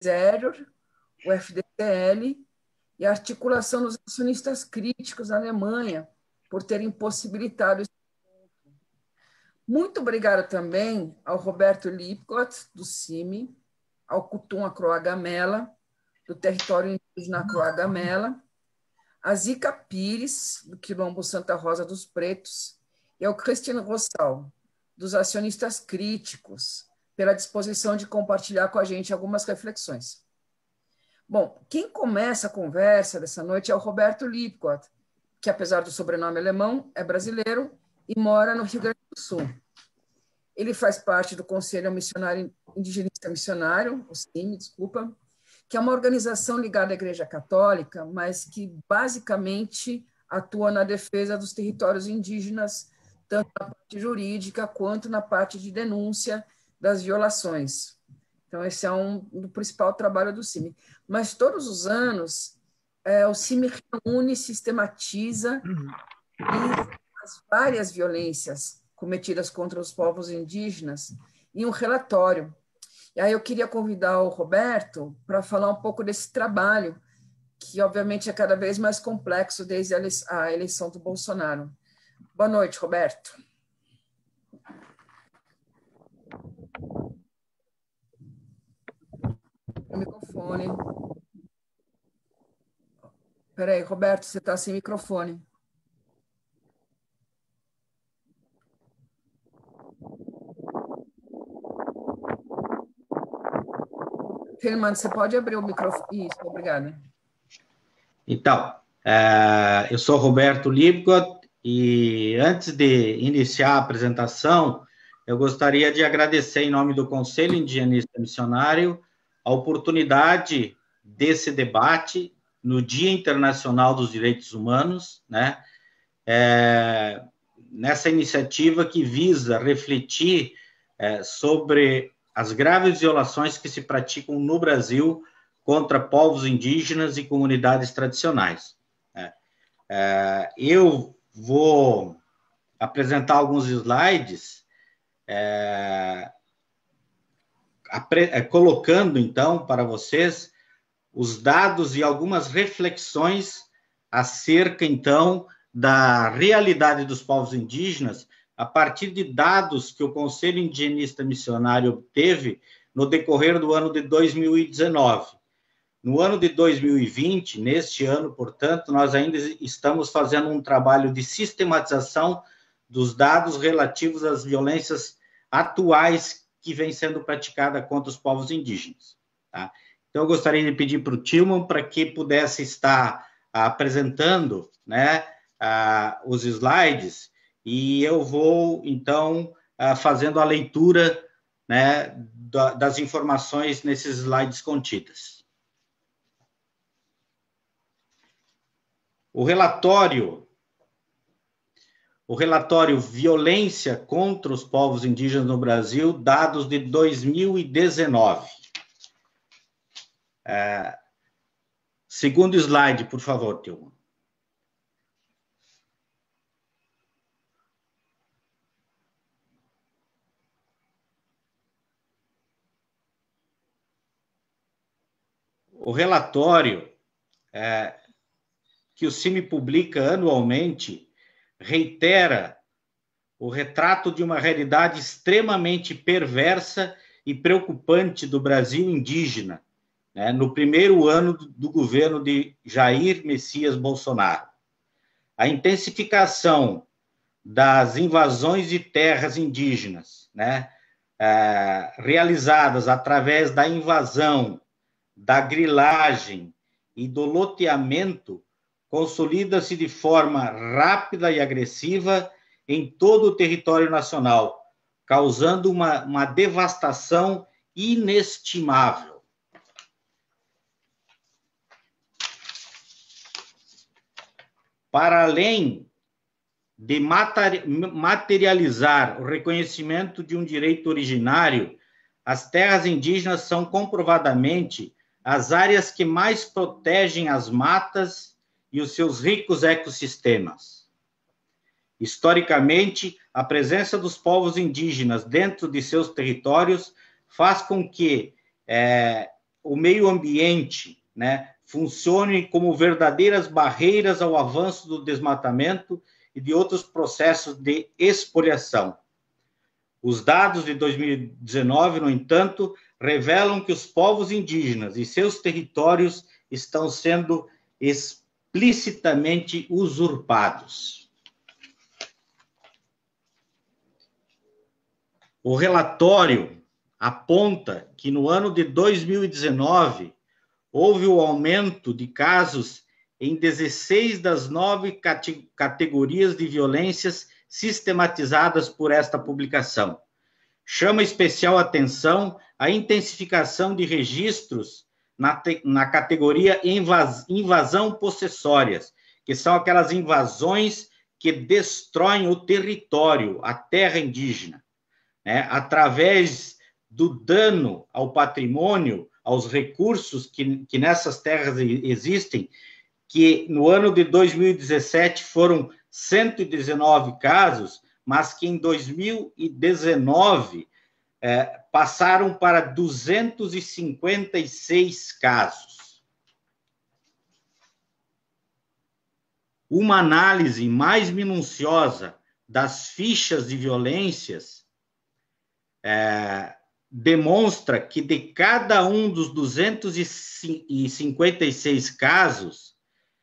Zero, o FDTL e a articulação dos acionistas críticos na Alemanha por terem possibilitado isso. Muito obrigada também ao Roberto Lipgott, do CIMI, ao Kutum Acroagamela, do Território Indígena Acroagamela, a Zica Pires, do Quilombo Santa Rosa dos Pretos, e ao Cristiano Rossal, dos acionistas críticos, pela disposição de compartilhar com a gente algumas reflexões. Bom, quem começa a conversa dessa noite é o Roberto Lipgott, que, apesar do sobrenome alemão, é brasileiro e mora no Rio Grande do Sul. Ele faz parte do Conselho Missionário Indigenista Missionário, o CIMI, desculpa, que é uma organização ligada à Igreja Católica, mas que basicamente atua na defesa dos territórios indígenas, tanto na parte jurídica quanto na parte de denúncia das violações. Então, esse é do principal trabalho do CIMI. Mas, todos os anos, o CIMI reúne, sistematiza as várias violências cometidas contra os povos indígenas em um relatório. E aí eu queria convidar o Roberto para falar um pouco desse trabalho, que, obviamente, é cada vez mais complexo desde a eleição do Bolsonaro. Boa noite, Roberto. O microfone. Espera aí, Roberto, você está sem microfone. Firmando, você pode abrir o microfone? Isso, obrigada. Então, eu sou Roberto Lipgott e antes de iniciar a apresentação, eu gostaria de agradecer em nome do Conselho Indigenista Missionário a oportunidade desse debate no Dia Internacional dos Direitos Humanos, né? Nessa iniciativa que visa refletir sobre as graves violações que se praticam no Brasil contra povos indígenas e comunidades tradicionais. Eu vou apresentar alguns slides, colocando, então, para vocês os dados e algumas reflexões acerca, então, da realidade dos povos indígenas a partir de dados que o Conselho Indigenista Missionário obteve no decorrer do ano de 2019. No ano de 2020, neste ano, portanto, nós ainda estamos fazendo um trabalho de sistematização dos dados relativos às violências atuais que vêm sendo praticadas contra os povos indígenas. Tá? Então, eu gostaria de pedir para o Tilman para que pudesse estar apresentando, né, os slides, e eu vou, então, fazendo a leitura, né, das informações nesses slides contidas. O relatório Violência contra os Povos Indígenas no Brasil, dados de 2019. Segundo slide, por favor, Tilman. O relatório que o CIMI publica anualmente reitera o retrato de uma realidade extremamente perversa e preocupante do Brasil indígena, né, no primeiro ano do governo de Jair Messias Bolsonaro. A intensificação das invasões de terras indígenas, né, realizadas através da invasão, da grilagem e do loteamento, consolida-se de forma rápida e agressiva em todo o território nacional, causando uma devastação inestimável. Para além de materializar o reconhecimento de um direito originário, as terras indígenas são comprovadamente as áreas que mais protegem as matas e os seus ricos ecossistemas. Historicamente, a presença dos povos indígenas dentro de seus territórios faz com que o meio ambiente, né, funcione como verdadeiras barreiras ao avanço do desmatamento e de outros processos de expoliação. Os dados de 2019, no entanto, revelam que os povos indígenas e seus territórios estão sendo explicitamente usurpados. O relatório aponta que no ano de 2019 houve o aumento de casos em 16 das 9 categorias de violências sistematizadas por esta publicação. Chama especial atenção a intensificação de registros na categoria invasão possessórias, que são aquelas invasões que destroem o território, a terra indígena, né, através do dano ao patrimônio, aos recursos que nessas terras existem, que no ano de 2017 foram 119 casos, mas que em 2019 passaram para 256 casos. Uma análise mais minuciosa das fichas de violências demonstra que de cada um dos 256 casos,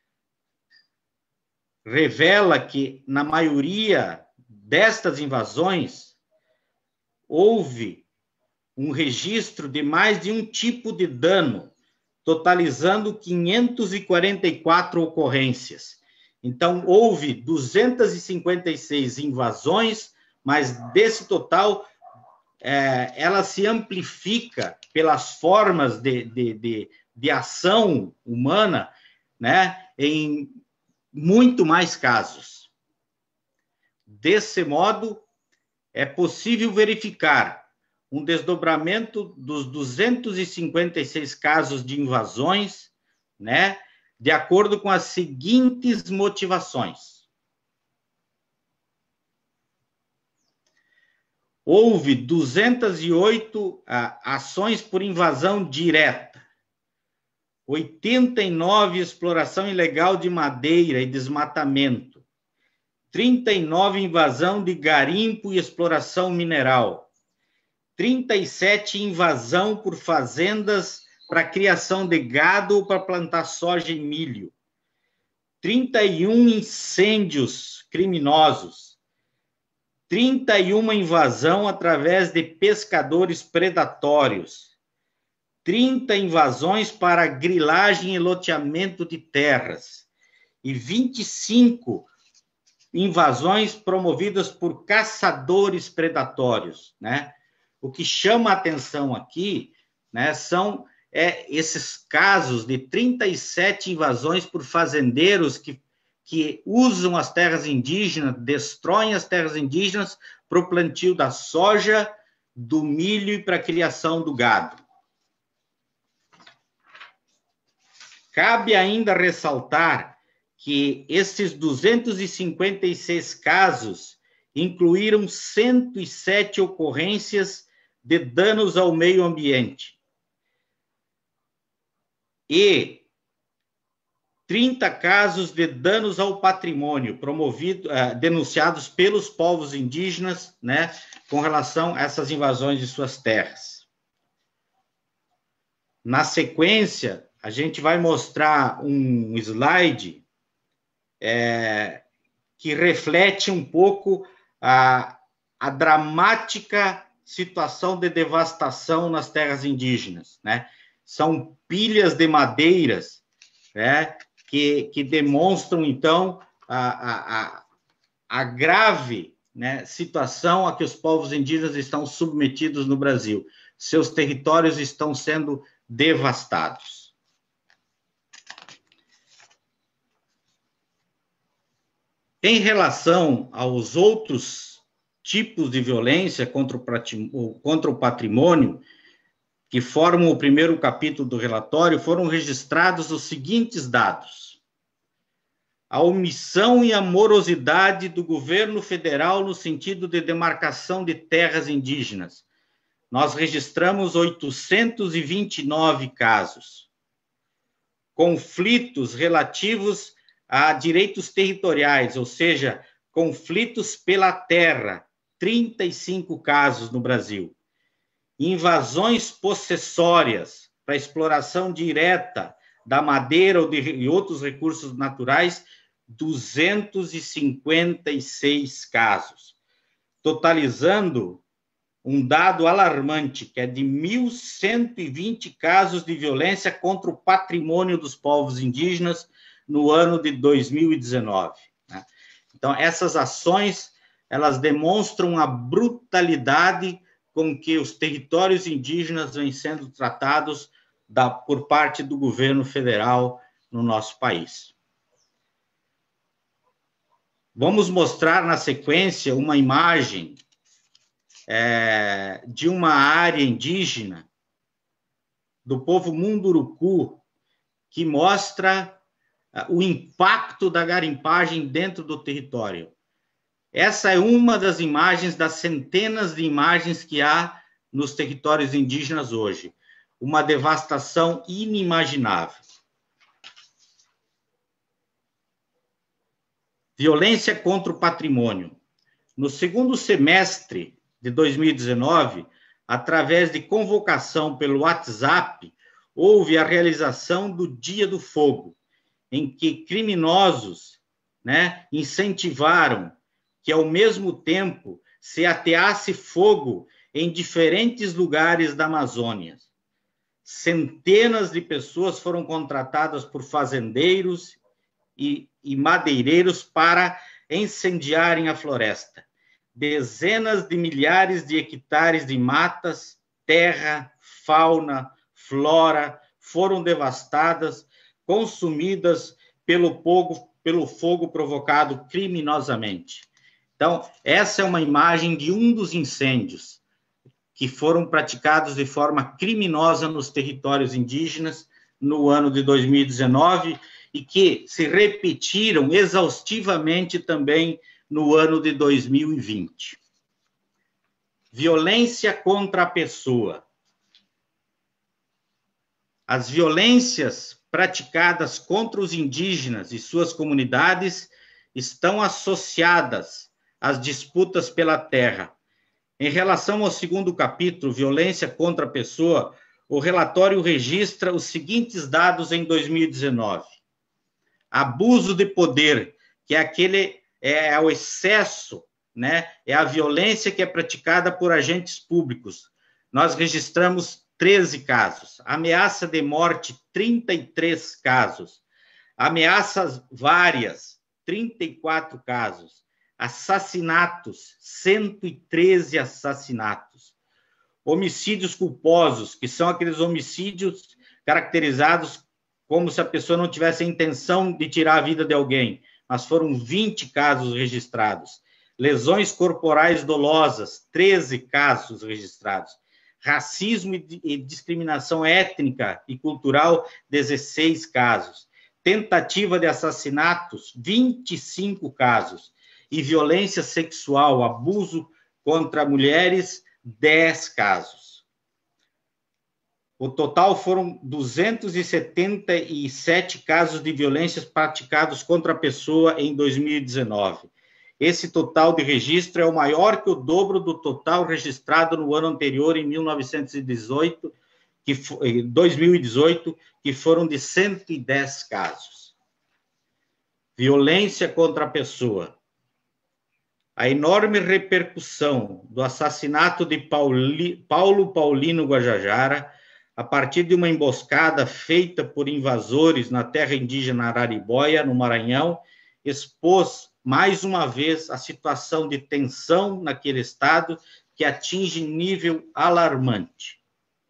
revela que, na maioria destas invasões, houve um registro de mais de um tipo de dano, totalizando 544 ocorrências. Então, houve 256 invasões, mas desse total, ela se amplifica pelas formas de ação humana, né, em muito mais casos. Desse modo, é possível verificar um desdobramento dos 256 casos de invasões, né, de acordo com as seguintes motivações. Houve 208 ações por invasão direta, 89 exploração ilegal de madeira e desmatamento, 39 invasão de garimpo e exploração mineral, 37 invasão por fazendas para criação de gado ou para plantar soja e milho, 31 incêndios criminosos, 31 invasão através de pescadores predatórios, 30 invasões para grilagem e loteamento de terras e 25 invasões promovidas por caçadores predatórios, né? O que chama a atenção aqui, né, são esses casos de 37 invasões por fazendeiros que usam as terras indígenas, destroem as terras indígenas para o plantio da soja, do milho e para a criação do gado. Cabe ainda ressaltar que esses 256 casos incluíram 107 ocorrências de danos ao meio ambiente e 30 casos de danos ao patrimônio denunciados pelos povos indígenas, né, com relação a essas invasões de suas terras. Na sequência, a gente vai mostrar um slide que reflete um pouco a dramática situação de devastação nas terras indígenas, né? São pilhas de madeiras, né, que demonstram, então, a grave, né, situação a que os povos indígenas estão submetidos no Brasil. Seus territórios estão sendo devastados. Em relação aos outros tipos de violência contra o patrimônio, que formam o primeiro capítulo do relatório, foram registrados os seguintes dados: a omissão e a morosidade do governo federal no sentido de demarcação de terras indígenas. nós registramos 829 casos. Conflitos relativos a direitos territoriais, ou seja, conflitos pela terra, 35 casos no Brasil. Invasões possessórias para exploração direta da madeira e outros recursos naturais, 256 casos, totalizando um dado alarmante, que é de 1.120 casos de violência contra o patrimônio dos povos indígenas no ano de 2019. Né? Então, essas ações, elas demonstram a brutalidade com que os territórios indígenas vêm sendo tratados por parte do governo federal no nosso país. Vamos mostrar na sequência uma imagem de uma área indígena do povo Munduruku, que mostra o impacto da garimpagem dentro do território. Essa é uma das imagens, das centenas de imagens que há nos territórios indígenas hoje. Uma devastação inimaginável. Violência contra o patrimônio. No segundo semestre de 2019, através de convocação pelo WhatsApp, houve a realização do Dia do Fogo, em que criminosos, né, incentivaram que, ao mesmo tempo, se ateasse fogo em diferentes lugares da Amazônia. Centenas de pessoas foram contratadas por fazendeiros e madeireiros para incendiarem a floresta. Dezenas de milhares de hectares de matas, terra, fauna, flora foram devastadas, consumidas pelo fogo provocado criminosamente. Então, essa é uma imagem de um dos incêndios que foram praticados de forma criminosa nos territórios indígenas no ano de 2019 e que se repetiram exaustivamente também no ano de 2020. Violência contra a pessoa. As violências praticadas contra os indígenas e suas comunidades estão associadas às disputas pela terra. Em relação ao segundo capítulo, Violência contra a Pessoa, o relatório registra os seguintes dados em 2019. Abuso de poder, que é o excesso, né? É a violência que é praticada por agentes públicos. Nós registramos 13 casos. Ameaça de morte, 33 casos. Ameaças várias, 34 casos. Assassinatos, 113 assassinatos. Homicídios culposos, que são aqueles homicídios caracterizados como se a pessoa não tivesse a intenção de tirar a vida de alguém, mas foram 20 casos registrados. Lesões corporais dolosas, 13 casos registrados. Racismo e discriminação étnica e cultural, 16 casos. Tentativa de assassinatos, 25 casos. E violência sexual, abuso contra mulheres, 10 casos. O total foram 277 casos de violências praticados contra a pessoa em 2019. Esse total de registro é o maior que o dobro do total registrado no ano anterior, em 2018, que foram de 110 casos. Violência contra a pessoa. A enorme repercussão do assassinato de Paulo Paulino Guajajara, a partir de uma emboscada feita por invasores na terra indígena Araribóia, no Maranhão, expôs mais uma vez a situação de tensão naquele estado, que atinge nível alarmante.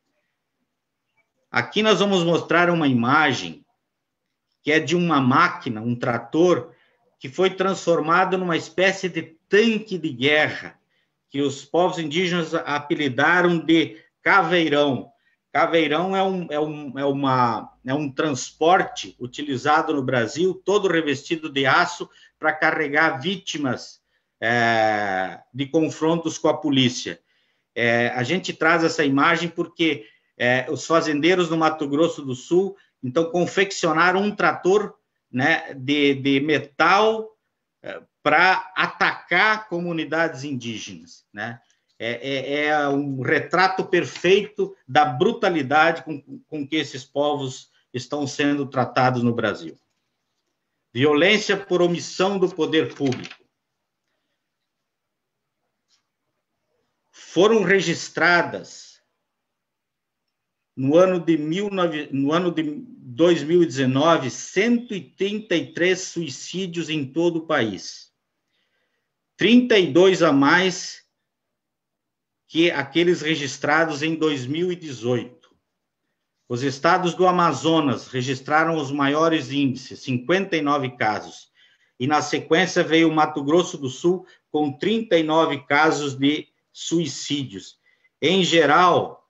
Aqui nós vamos mostrar uma imagem que é de uma máquina, um trator, que foi transformado numa espécie de tanque de guerra, que os povos indígenas apelidaram de caveirão. Caveirão é um transporte utilizado no Brasil, todo revestido de aço, para carregar vítimas de confrontos com a polícia. A gente traz essa imagem porque os fazendeiros no Mato Grosso do Sul, então, confeccionaram um trator, né, de metal para atacar comunidades indígenas, né? É um retrato perfeito da brutalidade com que esses povos estão sendo tratados no Brasil. Violência por omissão do poder público. Foram registradas, no ano de 2019, 133 suicídios em todo o país. 32 a mais que aqueles registrados em 2018. Os estados do Amazonas registraram os maiores índices, 59 casos. E, na sequência, veio o Mato Grosso do Sul, com 39 casos de suicídios. Em geral,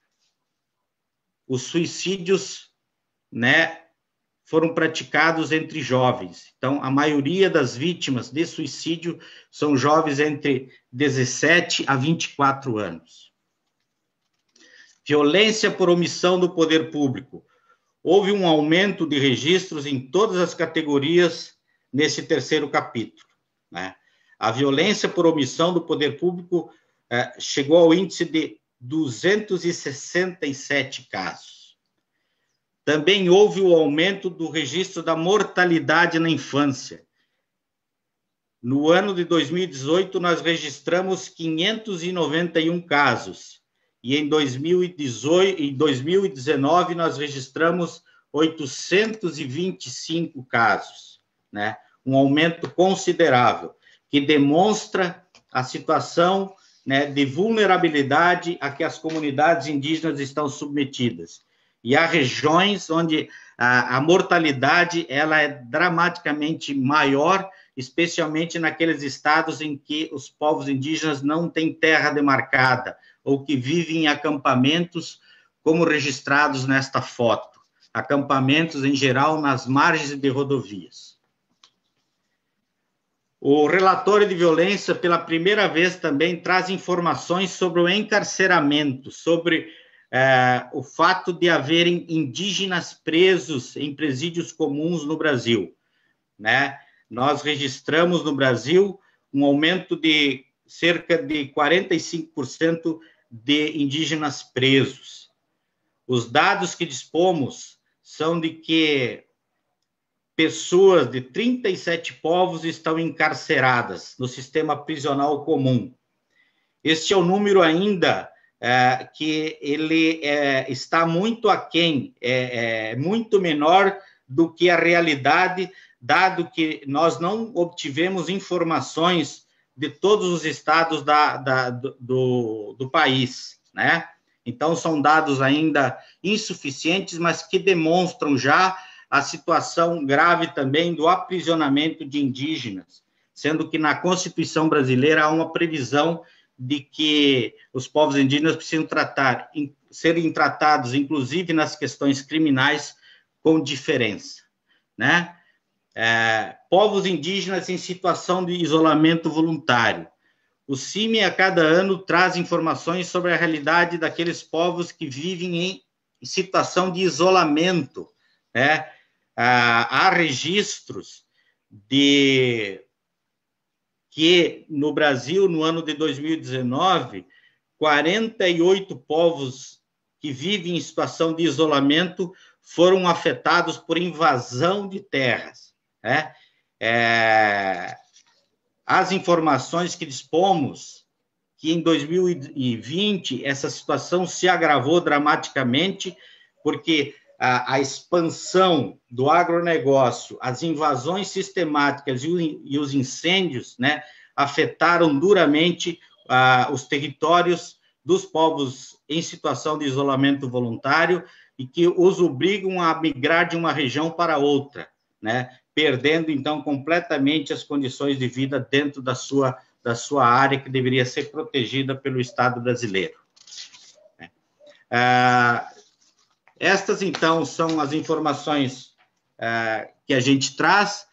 os suicídios, né, foram praticados entre jovens. Então, a maioria das vítimas de suicídio são jovens entre 17 a 24 anos. Violência por omissão do poder público. Houve um aumento de registros em todas as categorias nesse terceiro capítulo, né? A violência por omissão do poder público chegou ao índice de 267 casos. Também houve o aumento do registro da mortalidade na infância. No ano de 2018, nós registramos 591 casos. E em 2019, nós registramos 825 casos, né? Um aumento considerável, que demonstra a situação, né, de vulnerabilidade a que as comunidades indígenas estão submetidas. E há regiões onde a mortalidade ela é dramaticamente maior, especialmente naqueles estados em que os povos indígenas não têm terra demarcada, ou que vivem em acampamentos, como registrados nesta foto. Acampamentos, em geral, nas margens de rodovias. O relatório de violência, pela primeira vez, também traz informações sobre o encarceramento, sobre o fato de haverem indígenas presos em presídios comuns no Brasil, né? Nós registramos no Brasil um aumento de cerca de 45% de indígenas presos. Os dados que dispomos são de que pessoas de 37 povos estão encarceradas no sistema prisional comum. Este é o número ainda que ele está muito aquém, muito menor do que a realidade, dado que nós não obtivemos informações de todos os estados do país, né? Então, são dados ainda insuficientes, mas que demonstram já a situação grave também do aprisionamento de indígenas, sendo que na Constituição brasileira há uma previsão de que os povos indígenas precisam serem tratados, inclusive nas questões criminais, com diferença, né? Povos indígenas em situação de isolamento voluntário. O CIMI, a cada ano, traz informações sobre a realidade daqueles povos que vivem em situação de isolamento, né? Há registros de que no Brasil, no ano de 2019, 48 povos que vivem em situação de isolamento foram afetados por invasão de terras, né? As informações que dispomos, que em 2020 essa situação se agravou dramaticamente, porque a expansão do agronegócio, as invasões sistemáticas e os incêndios, né, afetaram duramente os territórios dos povos em situação de isolamento voluntário e que os obrigam a migrar de uma região para outra, né, perdendo, então, completamente as condições de vida dentro da sua área, que deveria ser protegida pelo Estado brasileiro. Estas, então, são as informações que a gente traz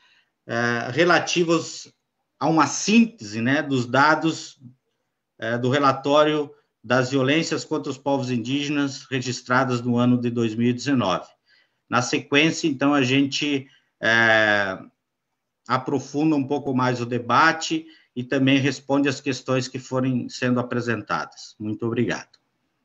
relativas a uma síntese, né, dos dados do relatório das violências contra os povos indígenas registradas no ano de 2019. Na sequência, então, a gente aprofunda um pouco mais o debate e também responde as questões que forem sendo apresentadas. Muito obrigado.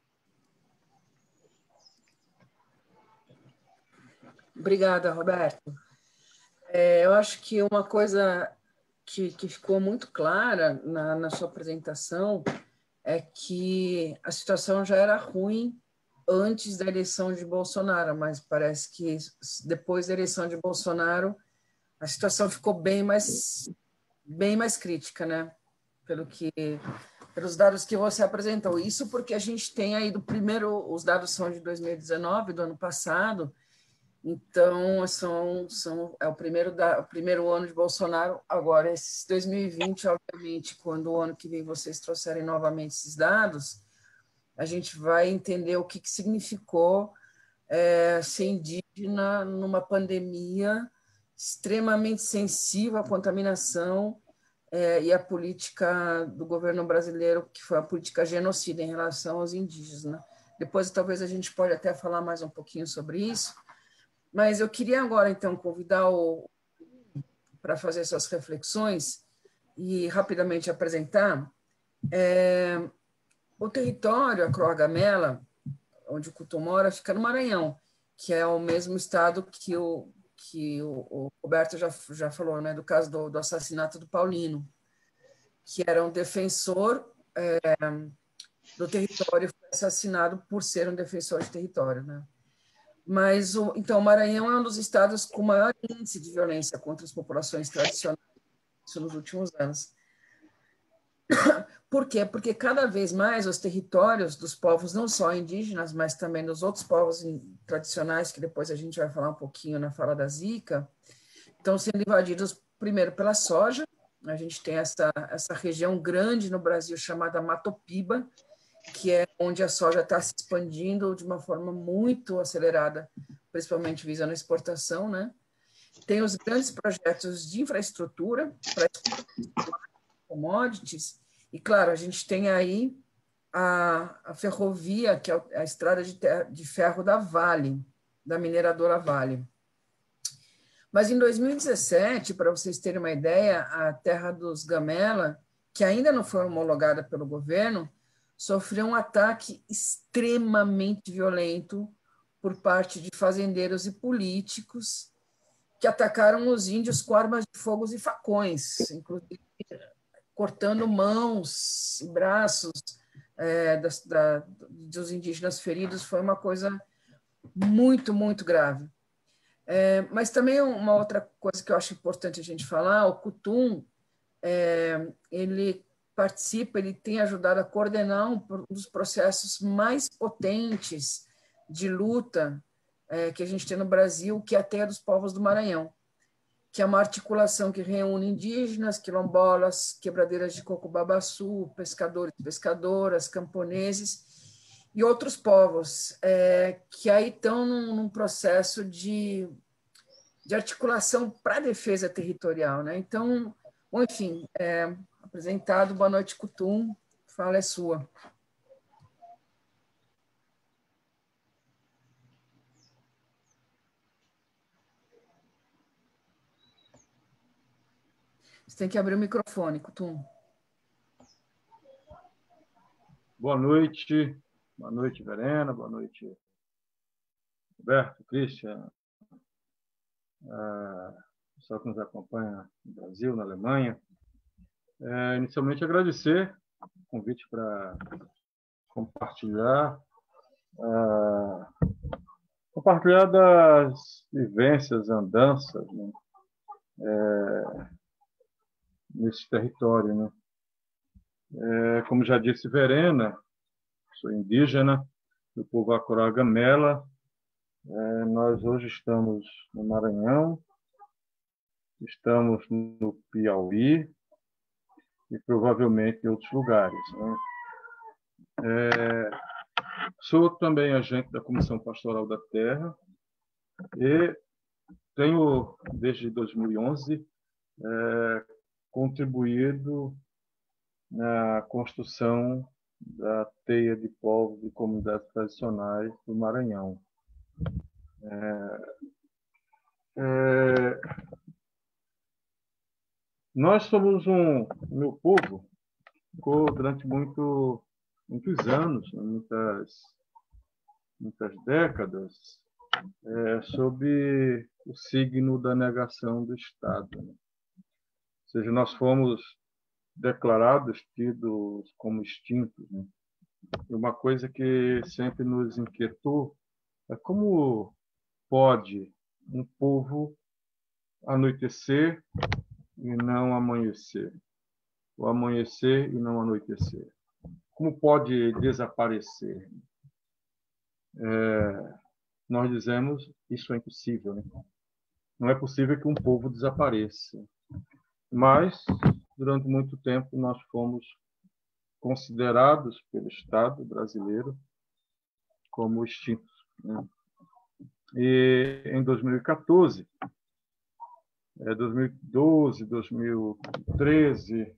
Obrigada, Roberto. Eu acho que uma coisa que ficou muito clara na sua apresentação é que a situação já era ruim antes da eleição de Bolsonaro, mas parece que depois da eleição de Bolsonaro a situação ficou bem mais crítica, né? Pelos dados que você apresentou. Isso porque a gente tem aí os dados são de 2019, do ano passado. Então, é o primeiro ano de Bolsonaro. Agora, esse 2020, obviamente, quando o ano que vem vocês trouxerem novamente esses dados, a gente vai entender o que significou ser indígena numa pandemia extremamente sensível à contaminação e a política do governo brasileiro, que foi a política genocida em relação aos indígenas, né? Depois, talvez, a gente pode até falar mais um pouquinho sobre isso. Mas eu queria agora, então, convidar para fazer suas reflexões e rapidamente apresentar o território, a Croa Gamela, onde o Kutum mora, fica no Maranhão, que é o mesmo estado que o Roberto já falou, né, do caso do assassinato do Paulino, que era um defensor do território, foi assassinado por ser um defensor de território, né? Mas, então, o Maranhão é um dos estados com maior índice de violência contra as populações tradicionais nos últimos anos. Por quê? Porque cada vez mais os territórios dos povos, não só indígenas, mas também dos outros povos tradicionais, que depois a gente vai falar um pouquinho na fala da Zika, estão sendo invadidos primeiro pela soja. A gente tem essa região grande no Brasil chamada Matopiba, que é onde a soja está se expandindo de uma forma muito acelerada, principalmente visando a exportação, né? Tem os grandes projetos de infraestrutura para commodities, e, claro, a gente tem aí a ferrovia, que é a estrada de ferro da Vale, da mineradora Vale. Mas em 2017, para vocês terem uma ideia, a terra dos Gamela, que ainda não foi homologada pelo governo, sofreu um ataque extremamente violento por parte de fazendeiros e políticos que atacaram os índios com armas de fogo e facões, inclusive cortando mãos e braços dos indígenas feridos. Foi uma coisa muito, muito grave. Mas também uma outra coisa que eu acho importante a gente falar, o Kutum, ele participa, ele tem ajudado a coordenar um dos processos mais potentes de luta que a gente tem no Brasil, que é a Terra dos Povos do Maranhão, que é uma articulação que reúne indígenas, quilombolas, quebradeiras de coco-babaçu, pescadores, pescadoras, camponeses e outros povos que aí estão num processo de articulação para a defesa territorial, né? Então, bom, enfim, apresentado, boa noite, Kutum, fala é sua. Você tem que abrir o microfone, Kutum. Boa noite, Verena, boa noite, Roberto, Christian, pessoal que nos acompanha no Brasil, na Alemanha. Inicialmente, agradecer o convite para compartilhar das vivências, andanças, né, nesse território, né? Como já disse Verena, sou indígena do povo Acoragamela. Gamela. Nós hoje estamos no Maranhão, estamos no Piauí e provavelmente em outros lugares, né? Sou também agente da Comissão Pastoral da Terra e tenho, desde 2011, contribuído na construção da teia de povos e comunidades tradicionais do Maranhão. Nós somos meu povo ficou durante muitos anos, muitas décadas, sob o signo da negação do Estado. Ou seja, nós fomos declarados, tidos como extintos. Né? E uma coisa que sempre nos inquietou é como pode um povo anoitecer e não amanhecer, ou amanhecer e não anoitecer. Como pode desaparecer? Nós dizemos isso é impossível. Né? Não é possível que um povo desapareça. Mas, durante muito tempo, nós fomos considerados pelo Estado brasileiro como extintos. Né? E em 2014, 2012, 2013,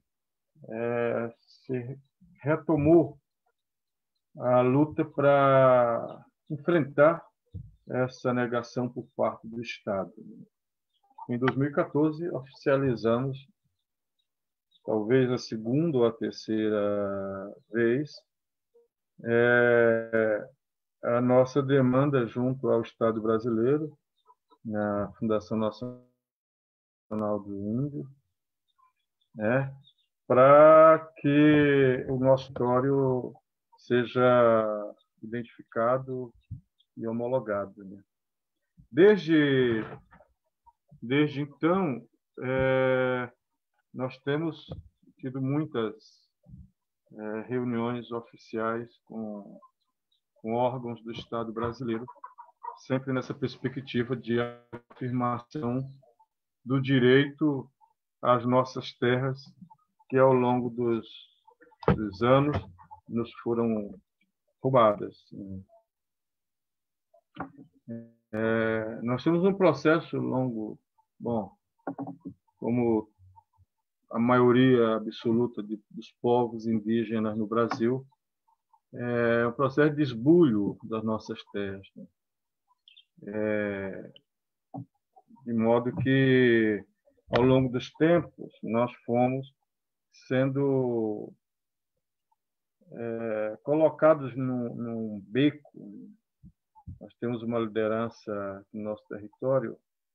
se retomou a luta para enfrentar essa negação por parte do Estado. Em 2014, oficializamos, talvez a segunda ou a terceira vez, a nossa demanda junto ao Estado brasileiro, na Fundação Nacional do Índio, né, para que o nosso território seja identificado e homologado. Né. Desde então, nós temos tido muitas reuniões oficiais com órgãos do Estado brasileiro, sempre nessa perspectiva de afirmação do direito às nossas terras, que ao longo dos anos nos foram roubadas. Nós temos um processo longo, como a maioria absoluta dos povos indígenas no Brasil, é um processo de esbulho das nossas terras. Né? De modo que, ao longo dos tempos, nós fomos sendo colocados num beco. Nós temos uma liderança no nosso território,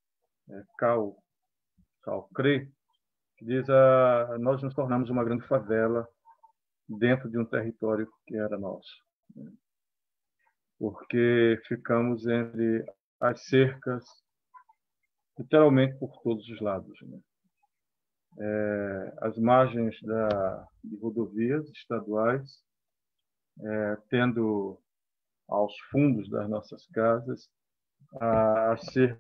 CAL-CRE, que diz nós nos tornamos uma grande favela dentro de um território que era nosso. Né? Porque ficamos entre as cercas, literalmente por todos os lados. Né? As margens de rodovias estaduais, tendo aos fundos das nossas casas as cercas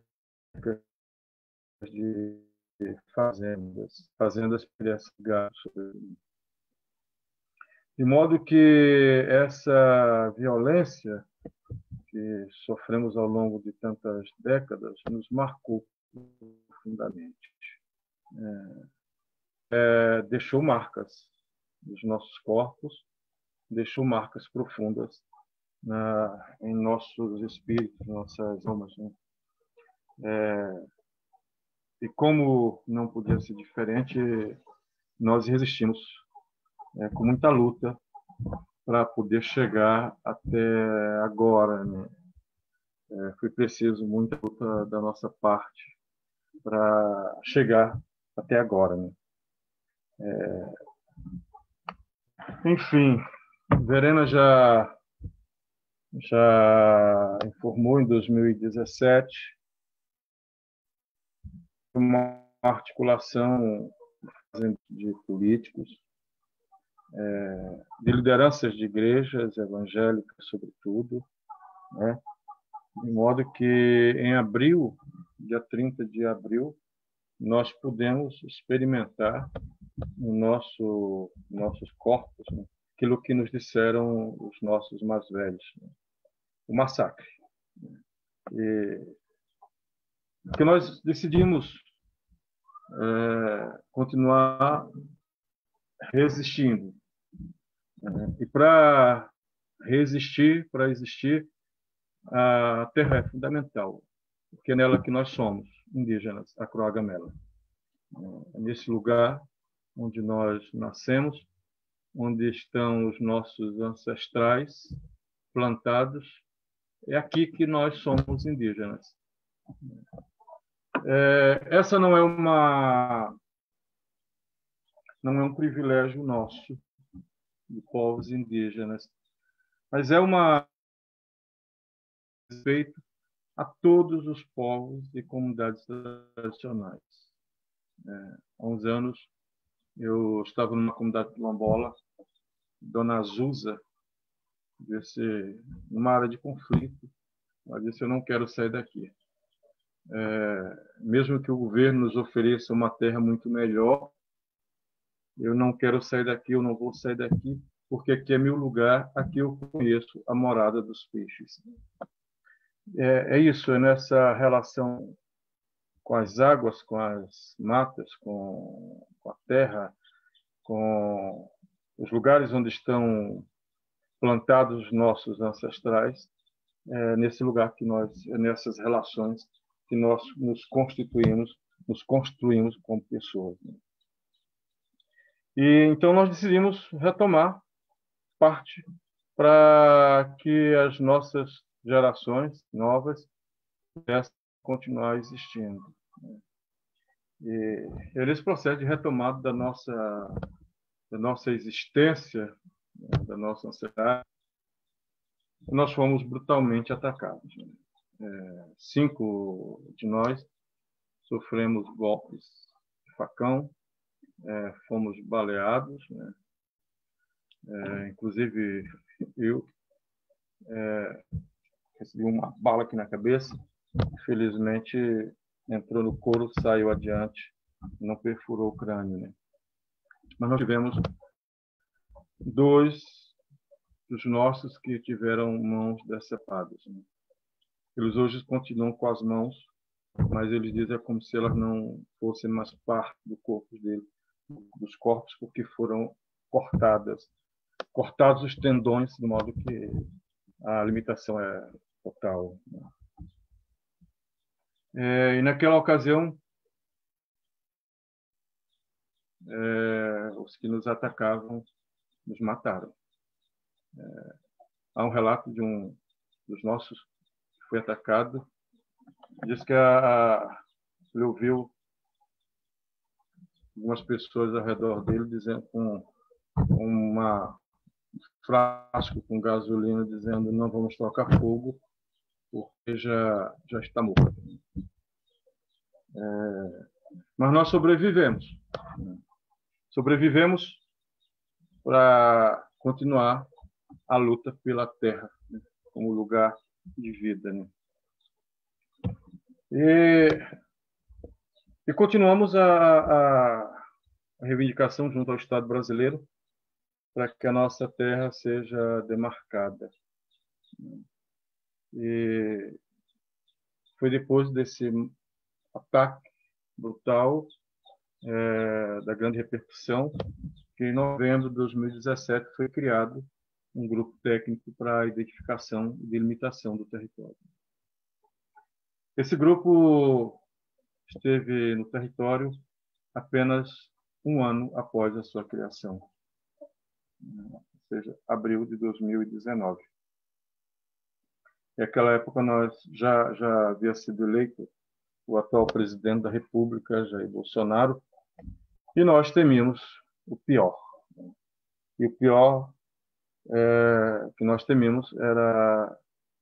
de fazendas pegadas. De modo que essa violência que sofremos ao longo de tantas décadas nos marcou profundamente. Deixou marcas nos nossos corpos, deixou marcas profundas em nossos espíritos, nossas almas. Né? E como não podia ser diferente, nós resistimos com muita luta para poder chegar até agora. Né? Foi preciso muita luta da nossa parte para chegar até agora. Né? Enfim, Verena já informou em 2017 uma articulação de políticos, de lideranças de igrejas evangélicas, sobretudo, né? De modo que em abril, dia 30 de abril, nós pudemos experimentar no nossos corpos, né, aquilo que nos disseram os nossos mais velhos, né, o massacre. E que nós decidimos continuar resistindo, E para existir, a terra é fundamental, porque é nela que nós somos indígenas, Acroagamela. É nesse lugar onde nós nascemos, onde estão os nossos ancestrais plantados, é aqui que nós somos indígenas. Essa não é um privilégio nosso, de povos indígenas, mas é uma respeito a todos os povos e comunidades tradicionais. Há uns anos, eu estava numa comunidade quilombola, Dona Azusa, numa área de conflito. Ela disse: eu não quero sair daqui. Mesmo que o governo nos ofereça uma terra muito melhor, eu não quero sair daqui, eu não vou sair daqui, porque aqui é meu lugar, aqui eu conheço a morada dos peixes. É isso, é nessa relação com as águas, com as matas, com a terra, com os lugares onde estão plantados os nossos ancestrais, nesse lugar que nessas relações que nós nos construímos como pessoas. E então nós decidimos retomar parte para que as nossas gerações novas pudessem continuar existindo. E nesse processo de retomada da nossa existência, da nossa ansiedade, nós fomos brutalmente atacados. 5 de nós sofremos golpes de facão, fomos baleados, inclusive eu recebi uma bala aqui na cabeça, infelizmente entrou no couro, saiu adiante, não perfurou o crânio. Mas nós tivemos 2 dos nossos que tiveram mãos decepadas. Eles hoje continuam com as mãos, mas eles dizem como se elas não fossem mais parte do corpo dos corpos, porque foram cortados os tendões, de modo que a limitação é total. E naquela ocasião, os que nos atacavam nos mataram. Há um relato de um dos nossos que foi atacado, diz que ele ouviu algumas pessoas ao redor dele dizendo, com um frasco com gasolina, dizendo: não vamos tocar fogo porque já está morto. Mas nós sobrevivemos para continuar a luta pela terra, como lugar de vida. E continuamos a reivindicação junto ao Estado brasileiro para que a nossa terra seja demarcada. E foi depois desse ataque brutal, da grande repercussão, que em novembro de 2017 foi criado um grupo técnico para a identificação e delimitação do território. Esse grupo esteve no território apenas 1 ano após a sua criação, ou seja, abril de 2019. Naquela época nós já havia sido eleito o atual presidente da República, Jair Bolsonaro, e nós temíamos o pior. E o pior que nós temíamos era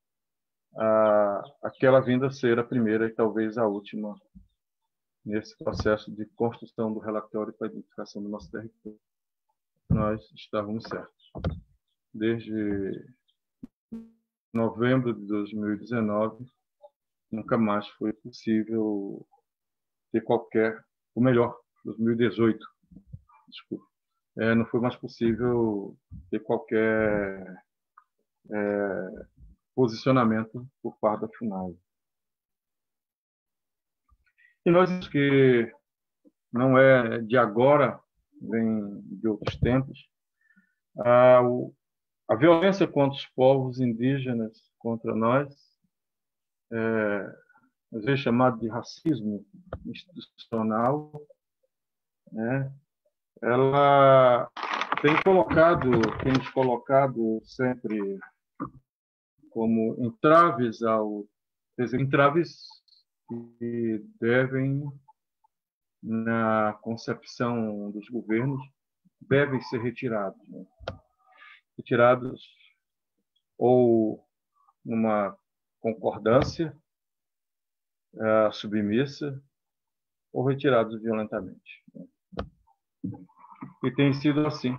aquela vinda a ser a primeira e talvez a última nesse processo de construção do relatório para a identificação do nosso território. Nós estávamos certos. Desde novembro de 2019, nunca mais foi possível ter ou melhor, 2018, desculpa, não foi mais possível ter qualquer posicionamento por parte da FUNAI. E nós vimos que não é de agora, vem de outros tempos, A violência contra os povos indígenas, contra nós, às vezes chamado de racismo institucional, né? Ela tem nos colocado sempre como entraves que devem, na concepção dos governos, devem ser retirados, né? Retirados ou numa concordância submissa ou retirados violentamente. E tem sido assim.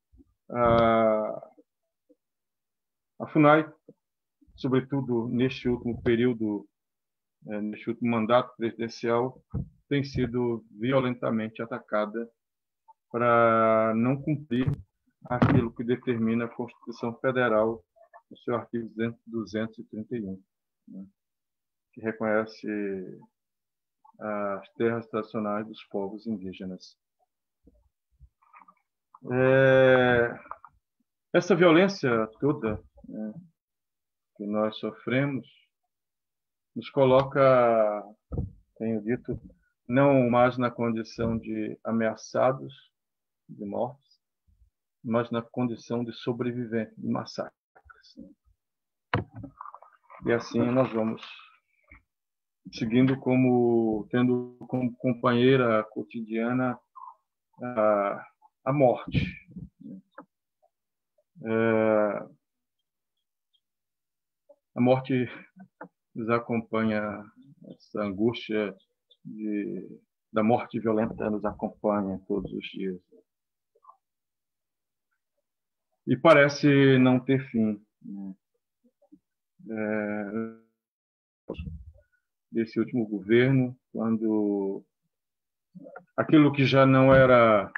A FUNAI, sobretudo neste último período, neste último mandato presidencial, tem sido violentamente atacada para não cumprir aquilo que determina a Constituição Federal no seu artigo 231, né, que reconhece as terras tradicionais dos povos indígenas. Essa violência toda, né, que nós sofremos nos coloca, tenho dito, não mais na condição de ameaçados de mortes, mas na condição de sobreviventes de massacres. E assim nós vamos seguindo tendo como companheira cotidiana a morte. A morte nos acompanha, essa angústia da morte violenta nos acompanha todos os dias. E parece não ter fim, né? Desse último governo, quando aquilo que já não era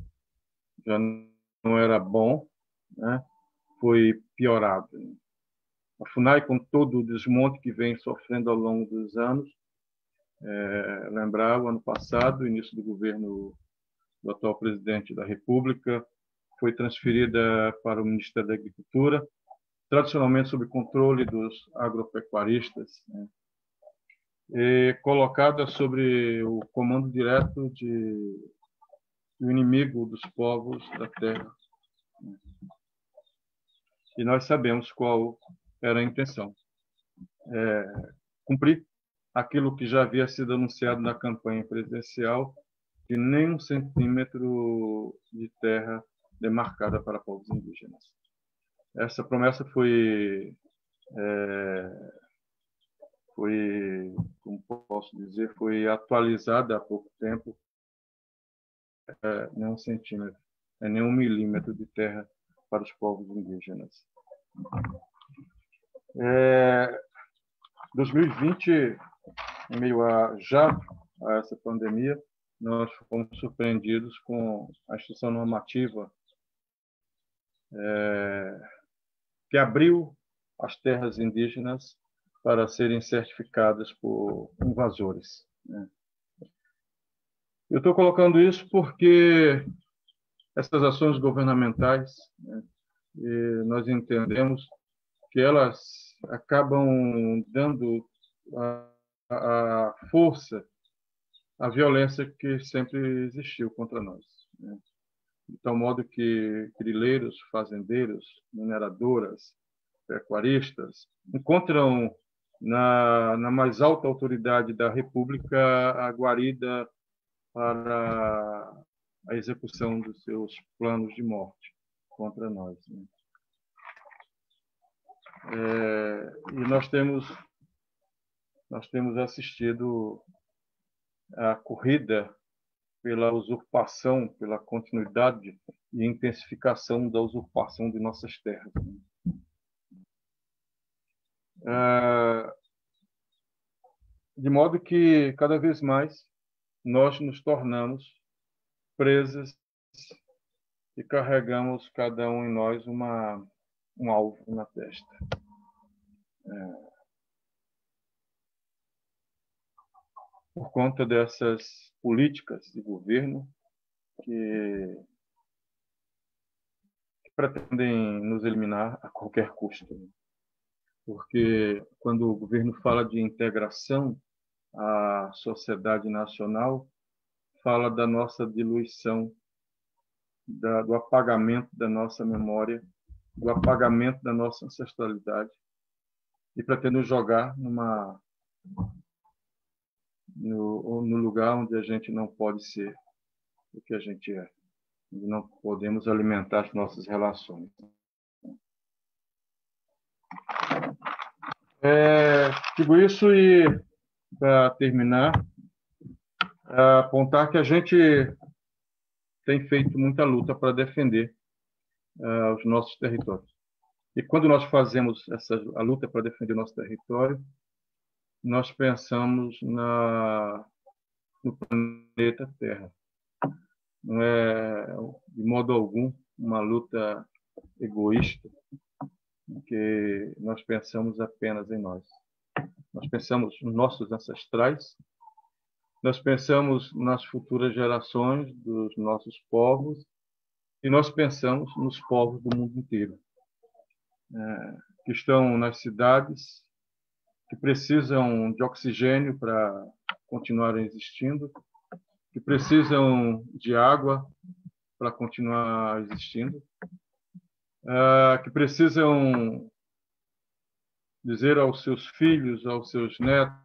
bom, né, foi piorado. A FUNAI, com todo o desmonte que vem sofrendo ao longo dos anos, lembrar, o ano passado, início do governo do atual presidente da República, foi transferida para o Ministério da Agricultura, tradicionalmente sob controle dos agropecuaristas, né, e colocada sobre o comando direto do inimigo dos povos da terra. E nós sabemos qual era a intenção. Cumprir aquilo que já havia sido anunciado na campanha presidencial, de nem 1 centímetro de terra demarcada para povos indígenas. Essa promessa foi, como posso dizer, foi atualizada há pouco tempo. Nem 1 centímetro, nem 1 milímetro de terra para os povos indígenas. 2020, em meio a essa pandemia, nós fomos surpreendidos com a instrução normativa que abriu as terras indígenas para serem certificadas por invasores, né? Eu estou colocando isso porque essas ações governamentais, né, nós entendemos que elas acabam dando a força à violência que sempre existiu contra nós, né? De tal modo que grileiros, fazendeiros, mineradoras, pecuaristas encontram na mais alta autoridade da República a guarida para a execução dos seus planos de morte contra nós, né? E nós temos assistido a corrida pela usurpação, pela continuidade e intensificação da usurpação de nossas terras, né? De modo que cada vez mais nós nos tornamos presas e carregamos cada um em nós um alvo na testa. Por conta dessas políticas de governo que pretendem nos eliminar a qualquer custo. Porque quando o governo fala de integração à sociedade nacional, fala da nossa diluição, do apagamento da nossa memória, do apagamento da nossa ancestralidade, e pretende nos jogar no lugar onde a gente não pode ser o que a gente é, onde não podemos alimentar as nossas relações. Digo isso e, para terminar, apontar que a gente tem feito muita luta para defender os nossos territórios. E quando nós fazemos a luta para defender o nosso território, nós pensamos no planeta Terra. Não é, de modo algum, uma luta egoísta, que nós pensamos apenas em nós. Nós pensamos nos nossos ancestrais, nós pensamos nas futuras gerações dos nossos povos e nós pensamos nos povos do mundo inteiro, que estão nas cidades, que precisam de oxigênio para continuarem existindo, que precisam de água para continuar existindo, que precisam dizer aos seus filhos, aos seus netos,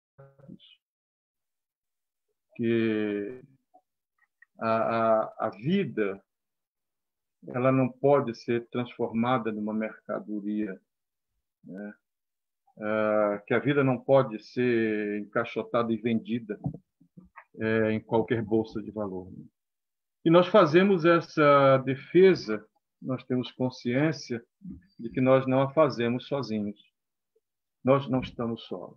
que a vida ela não pode ser transformada numa mercadoria, né? Que a vida não pode ser encaixotada e vendida em qualquer bolsa de valor. E nós fazemos essa defesa, nós temos consciência de que nós não a fazemos sozinhos. Nós não estamos sós.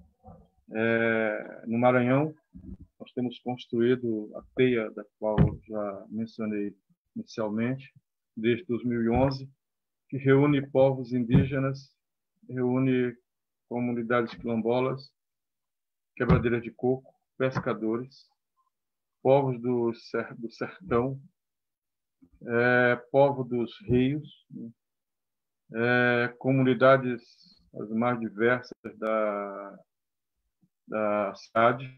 No Maranhão, nós temos construído a teia, da qual já mencionei inicialmente, desde 2011, que reúne povos indígenas, reúne comunidades quilombolas, quebradeiras de coco, pescadores, povos do sertão, povo dos rios, comunidades as mais diversas da cidade,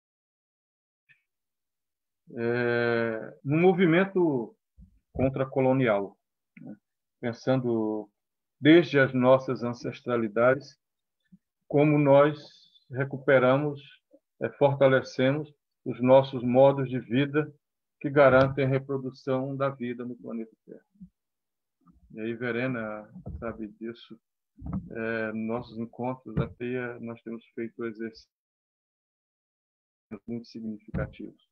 num movimento contracolonial, né? Pensando desde as nossas ancestralidades, como nós recuperamos, fortalecemos os nossos modos de vida que garantem a reprodução da vida no planeta Terra. E aí, Verena sabe disso. Nossos encontros da teia, nós temos feito exercícios muito significativos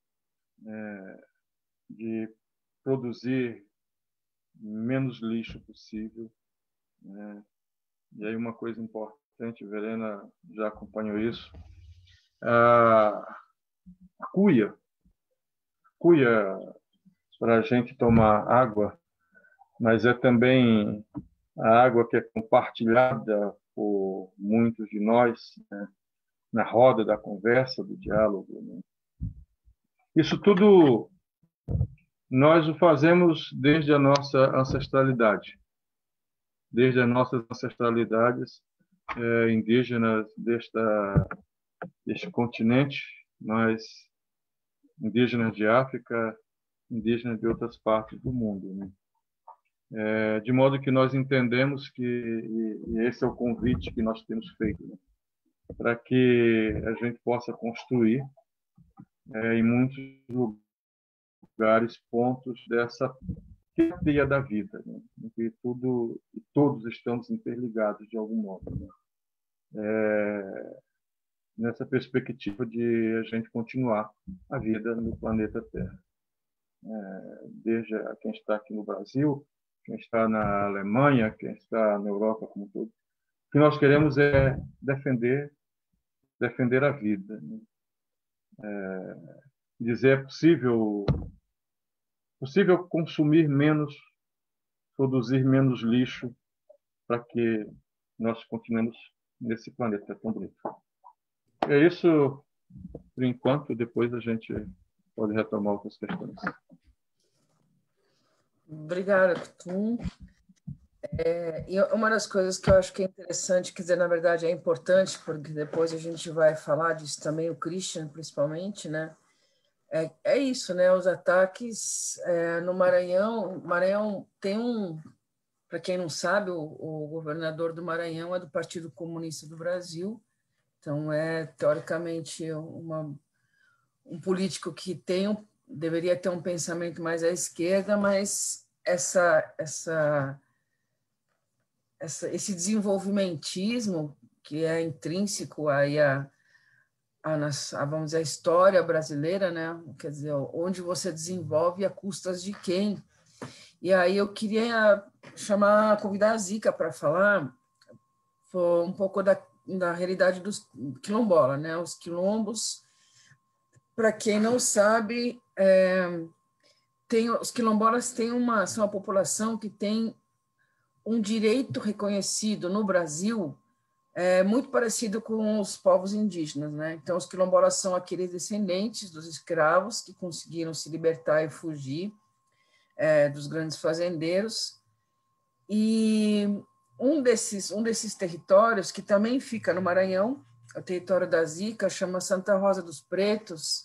de produzir menos lixo possível, né? E aí uma coisa importante, Verena já acompanhou isso, a cuia para a gente tomar água, mas é também a água que é compartilhada por muitos de nós, né? Na roda da conversa, do diálogo, né? Isso tudo nós o fazemos desde a nossa ancestralidade, desde as nossas ancestralidades indígenas deste continente, mas indígenas de África, indígenas de outras partes do mundo, né? De modo que nós entendemos que, e esse é o convite que nós temos feito, né? Para que a gente possa construir em muitos lugares pontos dessa teia da vida, né? Em que todos estamos interligados de algum modo, né? Nessa perspectiva de a gente continuar a vida no planeta Terra. Desde quem está aqui no Brasil, quem está na Alemanha, quem está na Europa como um todo. O que nós queremos é defender a vida, né? Dizer é possível consumir menos, produzir menos lixo para que nós continuemos nesse planeta tão bonito. É isso, por enquanto. Depois a gente pode retomar outras questões. Obrigada, Kutum. E uma das coisas que eu acho que é interessante, quer dizer, na verdade é importante, porque depois a gente vai falar disso também, o Christian principalmente, né? É isso, né? Os ataques no Maranhão. Maranhão tem para quem não sabe, o governador do Maranhão é do Partido Comunista do Brasil, então teoricamente um político que deveria ter um pensamento mais à esquerda, mas esse desenvolvimentismo que é intrínseco aí vamos dizer, a história brasileira, né? Quer dizer, onde você desenvolve a custas de quem. E aí eu queria convidar a Zica para falar um pouco da realidade dos quilombolas, né? Os quilombos, para quem não sabe, os quilombolas são uma população que tem um direito reconhecido no Brasil muito parecido com os povos indígenas, né? Então, os quilombolas são aqueles descendentes dos escravos que conseguiram se libertar e fugir dos grandes fazendeiros. E um desses territórios, que também fica no Maranhão, o território da Zica, chama Santa Rosa dos Pretos,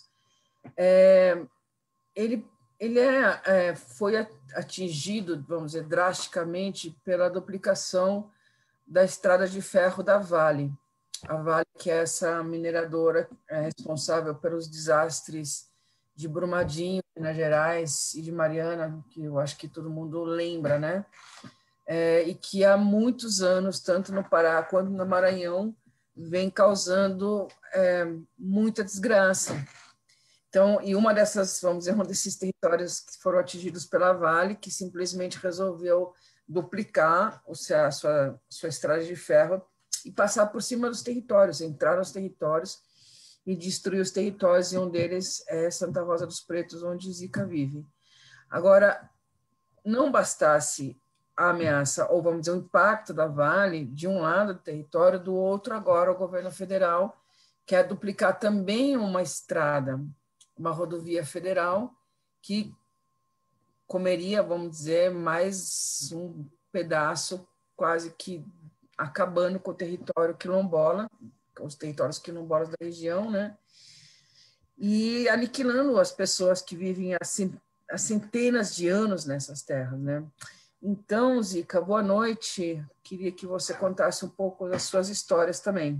ele foi atingido, vamos dizer, drasticamente pela duplicação da estrada de ferro da Vale. A Vale, que é essa mineradora responsável pelos desastres de Brumadinho, Minas Gerais, e de Mariana, que eu acho que todo mundo lembra, né? E que há muitos anos, tanto no Pará quanto no Maranhão, vem causando muita desgraça. Então, e um desses territórios que foram atingidos pela Vale, que simplesmente resolveu duplicar a sua estrada de ferro e passar por cima dos territórios, entrar nos territórios e destruir os territórios, e um deles é Santa Rosa dos Pretos, onde Zica vive. Agora, não bastasse a ameaça, ou vamos dizer, o impacto da Vale, de um lado do território, do outro agora o governo federal quer duplicar também uma estrada, uma rodovia federal, que comeria, vamos dizer, mais um pedaço, quase que acabando com o território quilombola, com os territórios quilombolas da região, né? E aniquilando as pessoas que vivem há centenas de anos nessas terras, né? Então, Zica, boa noite. Queria que você contasse um pouco das suas histórias também.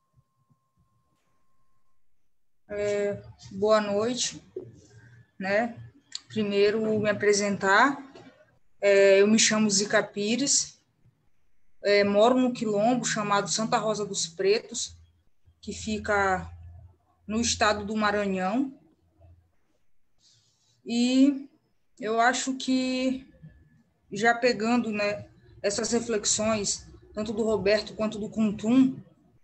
Boa noite, né? Primeiro, me apresentar. Eu me chamo Zica Pires, moro no quilombo chamado Santa Rosa dos Pretos, que fica no estado do Maranhão. E eu acho que, já pegando, né, essas reflexões, tanto do Roberto quanto do Kutum,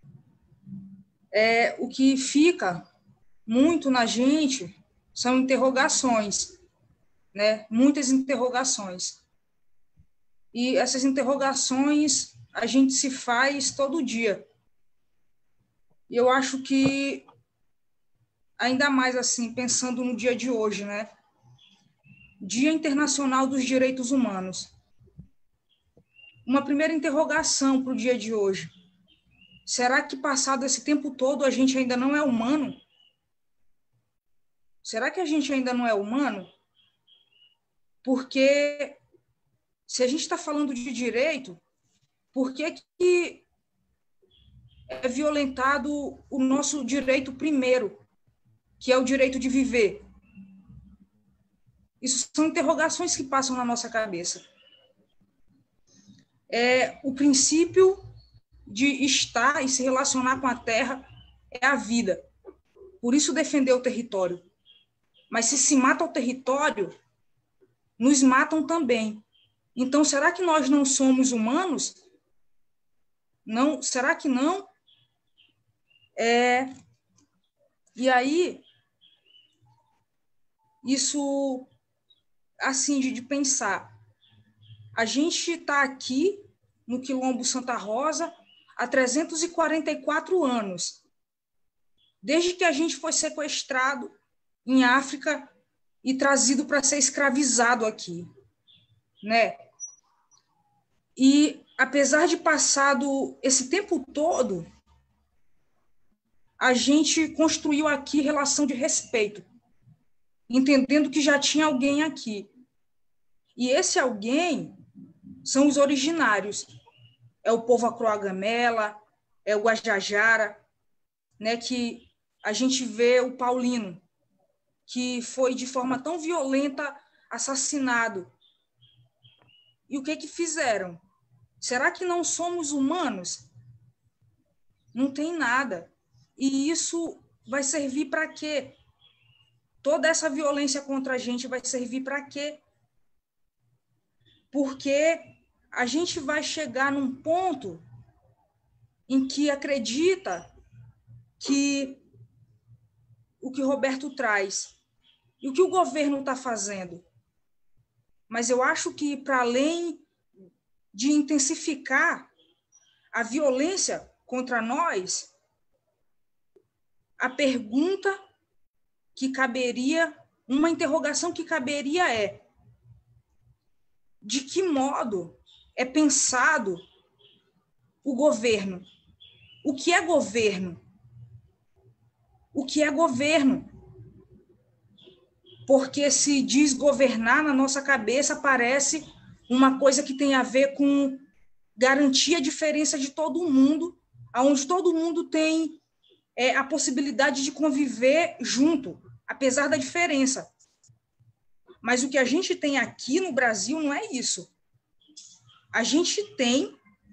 o que fica muito na gente são interrogações, né? Muitas interrogações. E essas interrogações a gente se faz todo dia. E eu acho que, ainda mais assim, pensando no dia de hoje, né? Dia Internacional dos Direitos Humanos. Uma primeira interrogação para o dia de hoje. Será que, passado esse tempo todo, a gente ainda não é humano? Será que a gente ainda não é humano? Porque, se a gente está falando de direito, por que é violentado o nosso direito primeiro, que é o direito de viver? Isso são interrogações que passam na nossa cabeça. O princípio de estar e se relacionar com a terra é a vida. Por isso defender o território. Mas se mata o território, nos matam também. Então, será que nós não somos humanos? Não, será que não? E aí, isso, assim, de pensar. A gente está aqui no Quilombo Santa Rosa há 344 anos, desde que a gente foi sequestrado em África e trazido para ser escravizado aqui. né? E, apesar de passado esse tempo todo, a gente construiu aqui relação de respeito, entendendo que já tinha alguém aqui. E esse alguém são os originários. É o povo Acroagamela, é o Guajajara, né, que a gente vê o Paulino, que foi de forma tão violenta assassinado. E o que fizeram? Será que não somos humanos? Não tem nada. E isso vai servir para quê? Toda essa violência contra a gente vai servir para quê? Porque a gente vai chegar num ponto em que acredita que o que Roberto traz e o que o governo está fazendo. Mas eu acho que, para além de intensificar a violência contra nós, a pergunta que caberia, uma interrogação que caberia é: de que modo é pensado o governo? O que é governo? O que é governo? Porque se diz governar, na nossa cabeça parece uma coisa que tem a ver com garantir a diferença de todo mundo, onde todo mundo tem a possibilidade de conviver junto, apesar da diferença. Mas o que a gente tem aqui no Brasil não é isso. A gente tem,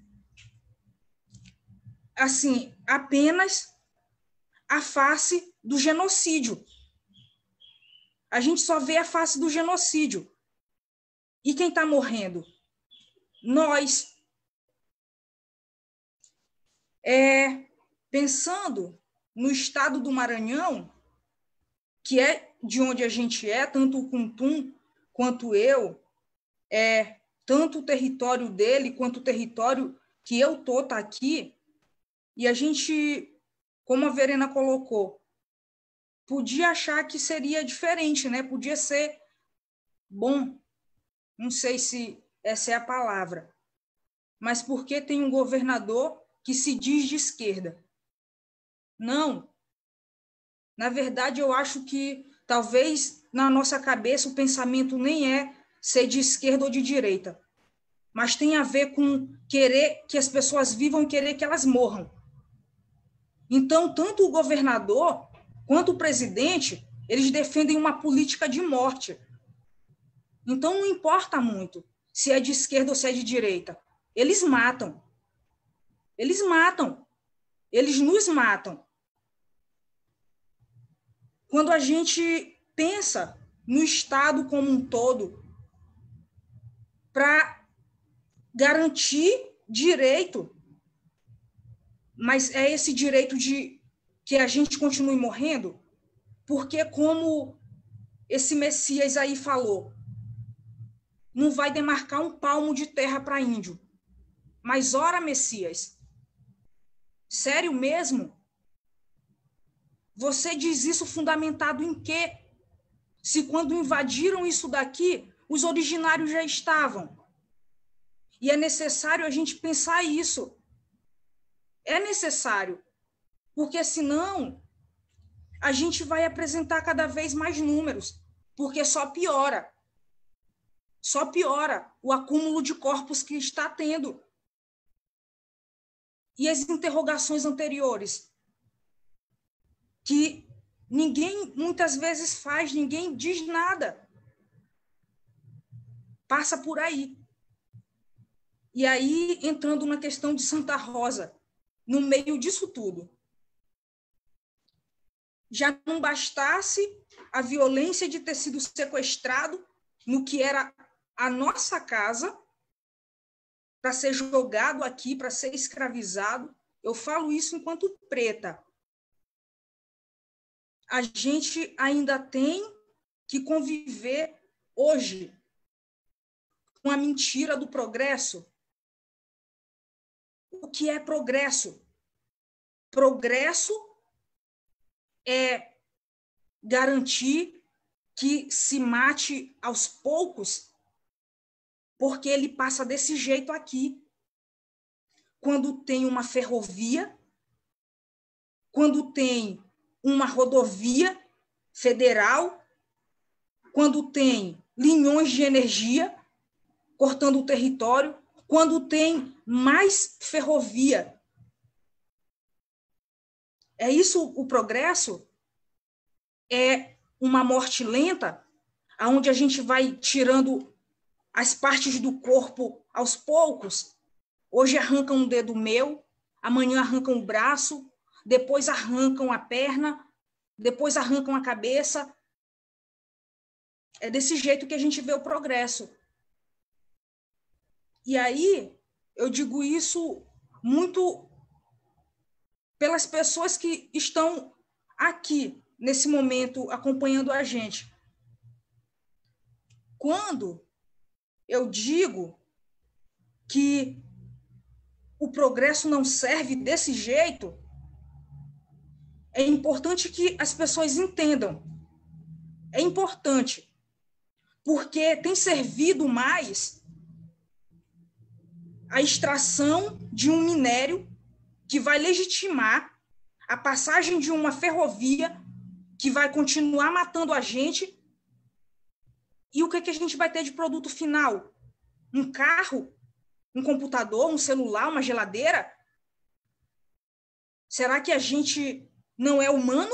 assim, apenas a face do genocídio. A gente só vê a face do genocídio. E quem está morrendo? Nós. Pensando no estado do Maranhão, que é de onde a gente é, tanto o Kuntum quanto eu, tanto o território dele quanto o território que eu tá aqui, e a gente, como a Verena colocou, podia achar que seria diferente, né? Podia ser bom, não sei se essa é a palavra, mas porque tem um governador que se diz de esquerda. Não. Na verdade, eu acho que talvez na nossa cabeça o pensamento nem é ser de esquerda ou de direita, mas tem a ver com querer que as pessoas vivam e querer que elas morram. Então, tanto o governador quanto o presidente, eles defendem uma política de morte. Então, não importa muito se é de esquerda ou se é de direita. Eles matam. Eles matam. Eles nos matam. Quando a gente pensa no Estado como um todo, para garantir direito, mas é esse direito de que a gente continue morrendo, porque, como esse Messias aí falou, não vai demarcar um palmo de terra para índio. Mas, ora, Messias, sério mesmo? Você diz isso fundamentado em quê? Se quando invadiram isso daqui, os originários já estavam. E é necessário a gente pensar isso. É necessário. Porque senão a gente vai apresentar cada vez mais números. Porque só piora. Só piora o acúmulo de corpos que está tendo. E as interrogações anteriores, que ninguém muitas vezes faz, ninguém diz nada. Passa por aí. E aí, entrando na questão de Santa Rosa, no meio disso tudo, já não bastasse a violência de ter sido sequestrado no que era a nossa casa, para ser jogado aqui, para ser escravizado. Eu falo isso enquanto preta. A gente ainda tem que conviver hoje com a mentira do progresso. O que é progresso? Progresso é garantir que se mate aos poucos porque ele passa desse jeito aqui. Quando tem uma ferrovia, quando tem uma rodovia federal, quando tem linhões de energia cortando o território, quando tem mais ferrovia. É isso o progresso? É uma morte lenta, onde a gente vai tirando as partes do corpo aos poucos? Hoje arrancam um dedo meu, amanhã arrancam o braço, depois arrancam a perna, depois arrancam a cabeça. É desse jeito que a gente vê o progresso. E aí, eu digo isso muito pelas pessoas que estão aqui, nesse momento, acompanhando a gente. Quando eu digo que o progresso não serve desse jeito, é importante que as pessoas entendam. É importante, porque tem servido mais a extração de um minério que vai legitimar a passagem de uma ferrovia que vai continuar matando a gente. E o que a gente vai ter de produto final? Um carro? Um computador? Um celular? Uma geladeira? Será que a gente não é humano?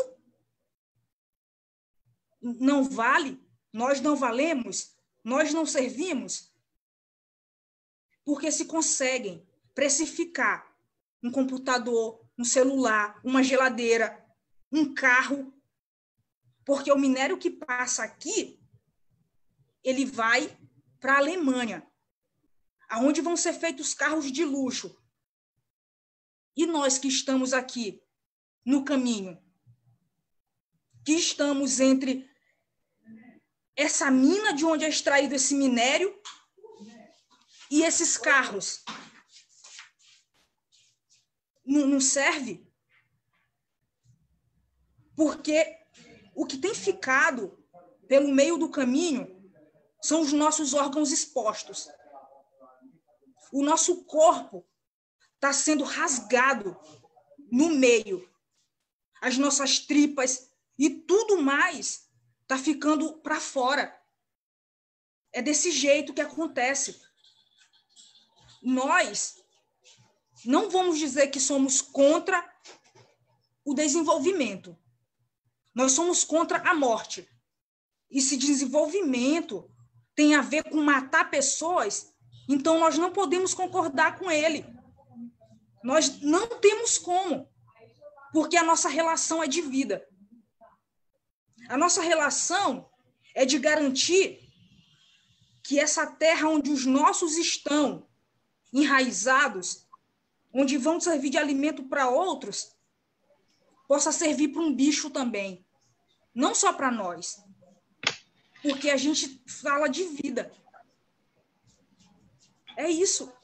Não vale? Nós não valemos? Nós não servimos? Porque se conseguem precificar um computador, um celular, uma geladeira, um carro, porque o minério que passa aqui, ele vai para a Alemanha, aonde vão ser feitos carros de luxo. E nós que estamos aqui no caminho, que estamos entre essa mina de onde é extraído esse minério e esses carros, não serve? Porque o que tem ficado pelo meio do caminho são os nossos órgãos expostos. O nosso corpo está sendo rasgado no meio. As nossas tripas e tudo mais está ficando para fora. É desse jeito que acontece. Nós não vamos dizer que somos contra o desenvolvimento. Nós somos contra a morte. E se desenvolvimento tem a ver com matar pessoas, então nós não podemos concordar com ele. Nós não temos como, porque a nossa relação é de vida. A nossa relação é de garantir que essa terra onde os nossos estão enraizados, onde vão servir de alimento para outros, possa servir para um bicho também. Não só para nós. Porque a gente fala de vida. É isso.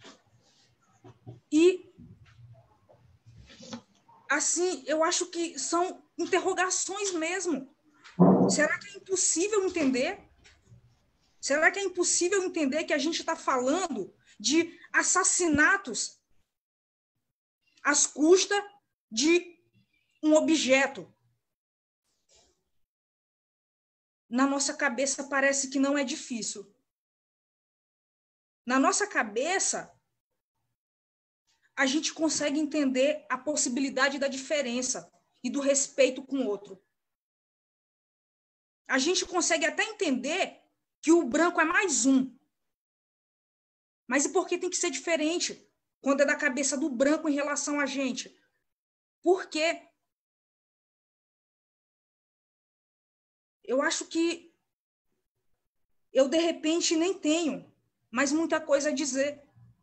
E, assim, eu acho que são interrogações mesmo. Será que é impossível entender? Será que é impossível entender que a gente está falando de assassinatos às custas de um objeto? Na nossa cabeça parece que não é difícil. Na nossa cabeça, a gente consegue entender a possibilidade da diferença e do respeito com o outro. A gente consegue até entender que o branco é mais um. Mas e por que tem que ser diferente quando é da cabeça do branco em relação a gente? Por quê? Eu acho que eu, de repente, nem tenho mais muita coisa a dizer.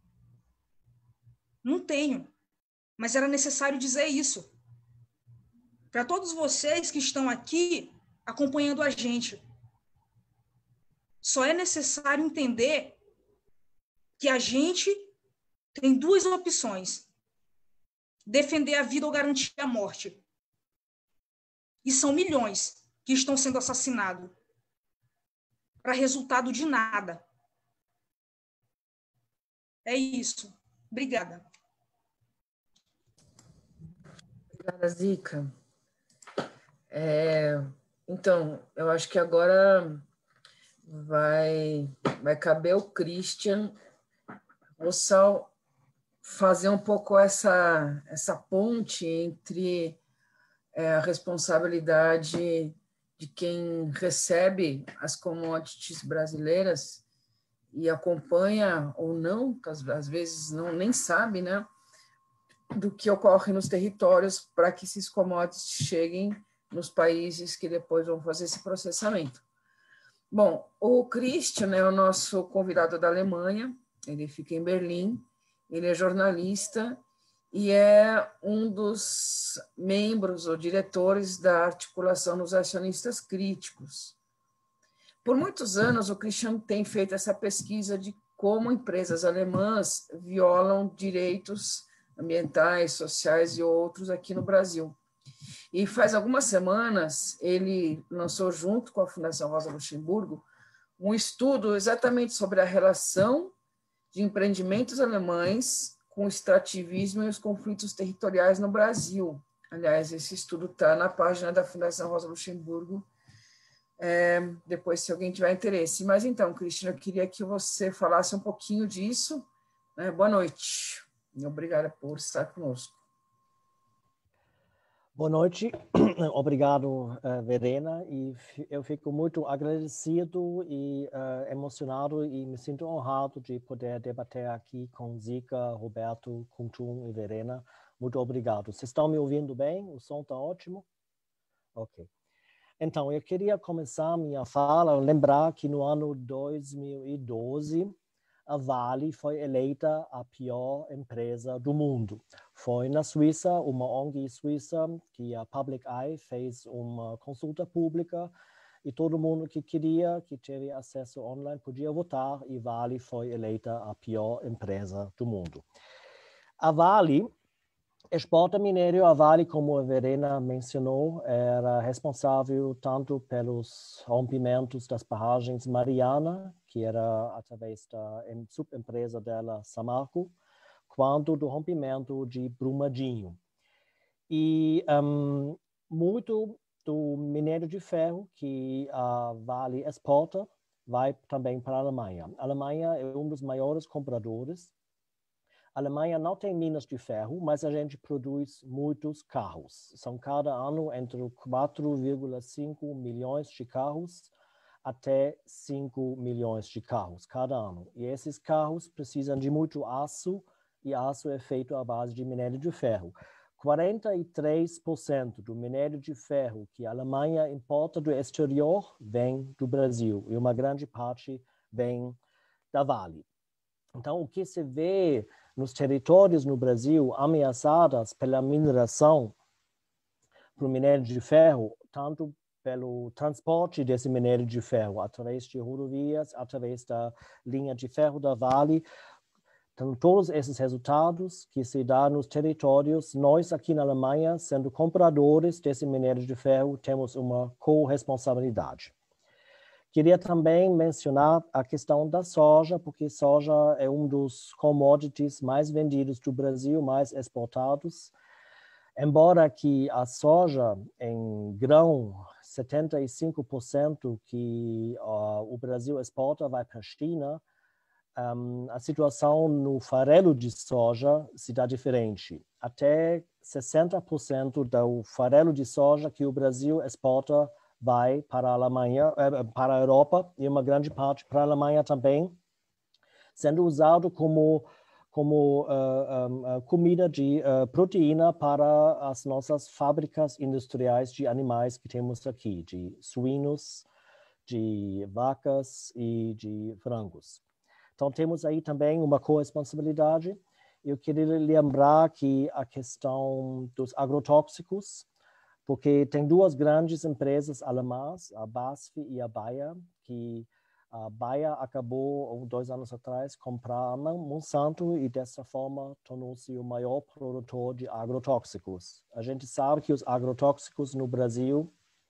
Não tenho. Mas era necessário dizer isso. Para todos vocês que estão aqui acompanhando a gente. Só é necessário entender que a gente tem duas opções: defender a vida ou garantir a morte. E são milhões que estão sendo assassinados para resultado de nada. É isso. Obrigada. Obrigada, Zica. Então, eu acho que agora vai caber o Christian Rossal fazer um pouco essa ponte entre a responsabilidade de quem recebe as commodities brasileiras e acompanha ou não, às vezes não nem sabe, né, do que ocorre nos territórios para que esses commodities cheguem nos países que depois vão fazer esse processamento. Bom, o Christian é o nosso convidado da Alemanha, ele fica em Berlim, ele é jornalista e é um dos membros ou diretores da articulação dos acionistas críticos. Por muitos anos, o Christian tem feito essa pesquisa de como empresas alemãs violam direitos ambientais, sociais e outros aqui no Brasil. E faz algumas semanas, ele lançou, junto com a Fundação Rosa Luxemburgo, um estudo exatamente sobre a relação de empreendimentos alemães com o extrativismo e os conflitos territoriais no Brasil. Aliás, esse estudo está na página da Fundação Rosa Luxemburgo, depois, se alguém tiver interesse. Mas então, Cristina, eu queria que você falasse um pouquinho disso. Boa noite e obrigada por estar conosco. Boa noite, obrigado, Verena, e eu fico muito agradecido e emocionado e me sinto honrado de poder debater aqui com Zica, Roberto, Kuntum e Verena. Muito obrigado. Vocês estão me ouvindo bem? O som está ótimo? Ok. Então, eu queria começar minha fala, lembrar que no ano 2012, a Vale foi eleita a pior empresa do mundo. Foi na Suíça, uma ONG suíça, que a Public Eye fez uma consulta pública e todo mundo que queria, que teve acesso online, podia votar e Vale foi eleita a pior empresa do mundo. A Vale exporta minério. A Vale, como a Verena mencionou, era responsável tanto pelos rompimentos das barragens Mariana, que era através da subempresa dela, Samarco, quanto do rompimento de Brumadinho. E muito do minério de ferro que a Vale exporta vai também para a Alemanha. A Alemanha é um dos maiores compradores. A Alemanha não tem minas de ferro, mas a gente produz muitos carros. São cada ano entre 4,5 milhões de carros até 5 milhões de carros cada ano. E esses carros precisam de muito aço, e aço é feito à base de minério de ferro. 43% do minério de ferro que a Alemanha importa do exterior vem do Brasil, e uma grande parte vem da Vale. Então, o que se vê nos territórios no Brasil ameaçados pela mineração para o minério de ferro, tanto pelo transporte desse minério de ferro através de rodovias, através da linha de ferro da Vale. Então, todos esses resultados que se dão nos territórios, nós aqui na Alemanha, sendo compradores desse minério de ferro, temos uma corresponsabilidade. Queria também mencionar a questão da soja, porque soja é um dos commodities mais vendidos do Brasil, mais exportados. Embora que a soja em grão, 75% que o Brasil exporta vai para a China, a situação no farelo de soja se dá diferente. Até 60% do farelo de soja que o Brasil exporta vai para a Alemanha, para a Europa, e uma grande parte para a Alemanha também, sendo usado como comida de proteína para as nossas fábricas industriais de animais que temos aqui, de suínos, de vacas e de frangos. Então, temos aí também uma corresponsabilidade. Eu queria lembrar que a questão dos agrotóxicos, porque tem duas grandes empresas alemãs, a BASF e a Bayer, que a Bayer acabou, 2 anos atrás, comprando Monsanto e, dessa forma, tornou-se o maior produtor de agrotóxicos. A gente sabe que os agrotóxicos no Brasil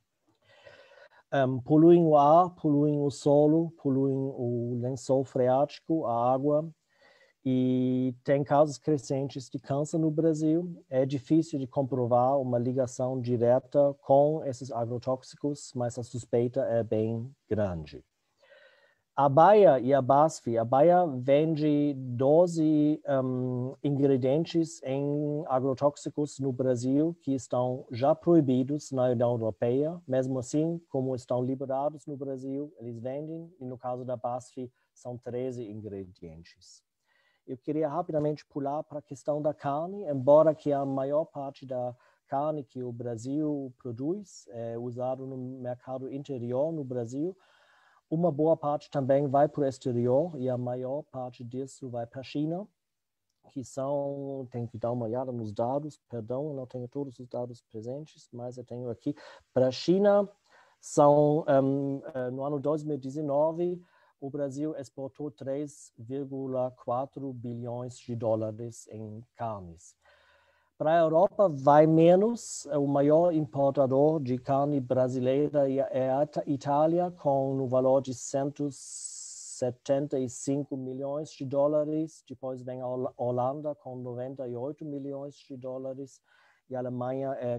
poluem o ar, poluem o solo, poluem o lençol freático, a água, e tem casos crescentes de câncer no Brasil. É difícil de comprovar uma ligação direta com esses agrotóxicos, mas a suspeita é bem grande. A Bayer e a BASF, a Bayer vende 12 ingredientes em agrotóxicos no Brasil que estão já proibidos na União Europeia. Mesmo assim, como estão liberados no Brasil, eles vendem, e no caso da BASF, são 13 ingredientes. Eu queria rapidamente pular para a questão da carne, embora que a maior parte da carne que o Brasil produz é usada no mercado interior no Brasil. Uma boa parte também vai para o exterior e a maior parte disso vai para a China, que são, tenho que dar uma olhada nos dados, perdão, eu não tenho todos os dados presentes, mas eu tenho aqui. Para a China, são, no ano 2019, o Brasil exportou 3,4 bilhões de dólares em carnes. Para a Europa, vai menos. O maior importador de carne brasileira é a Itália, com no valor de 175 milhões de dólares. Depois vem a Holanda, com 98 milhões de dólares. E a Alemanha é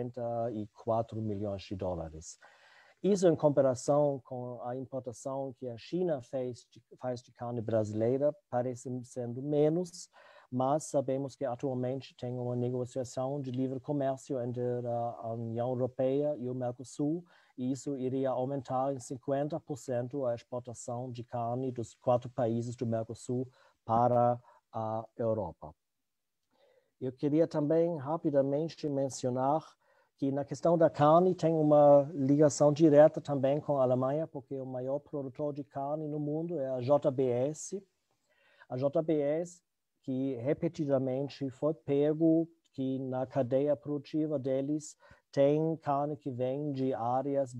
44 milhões de dólares. Isso em comparação com a importação que a China faz de carne brasileira, parece sendo menos. Mas sabemos que atualmente tem uma negociação de livre comércio entre a União Europeia e o Mercosul, e isso iria aumentar em 50% a exportação de carne dos 4 países do Mercosul para a Europa. Eu queria também rapidamente mencionar que na questão da carne tem uma ligação direta também com a Alemanha, porque o maior produtor de carne no mundo é a JBS. A JBS, que repetidamente foi pego que na cadeia produtiva deles tem carne que vem de áreas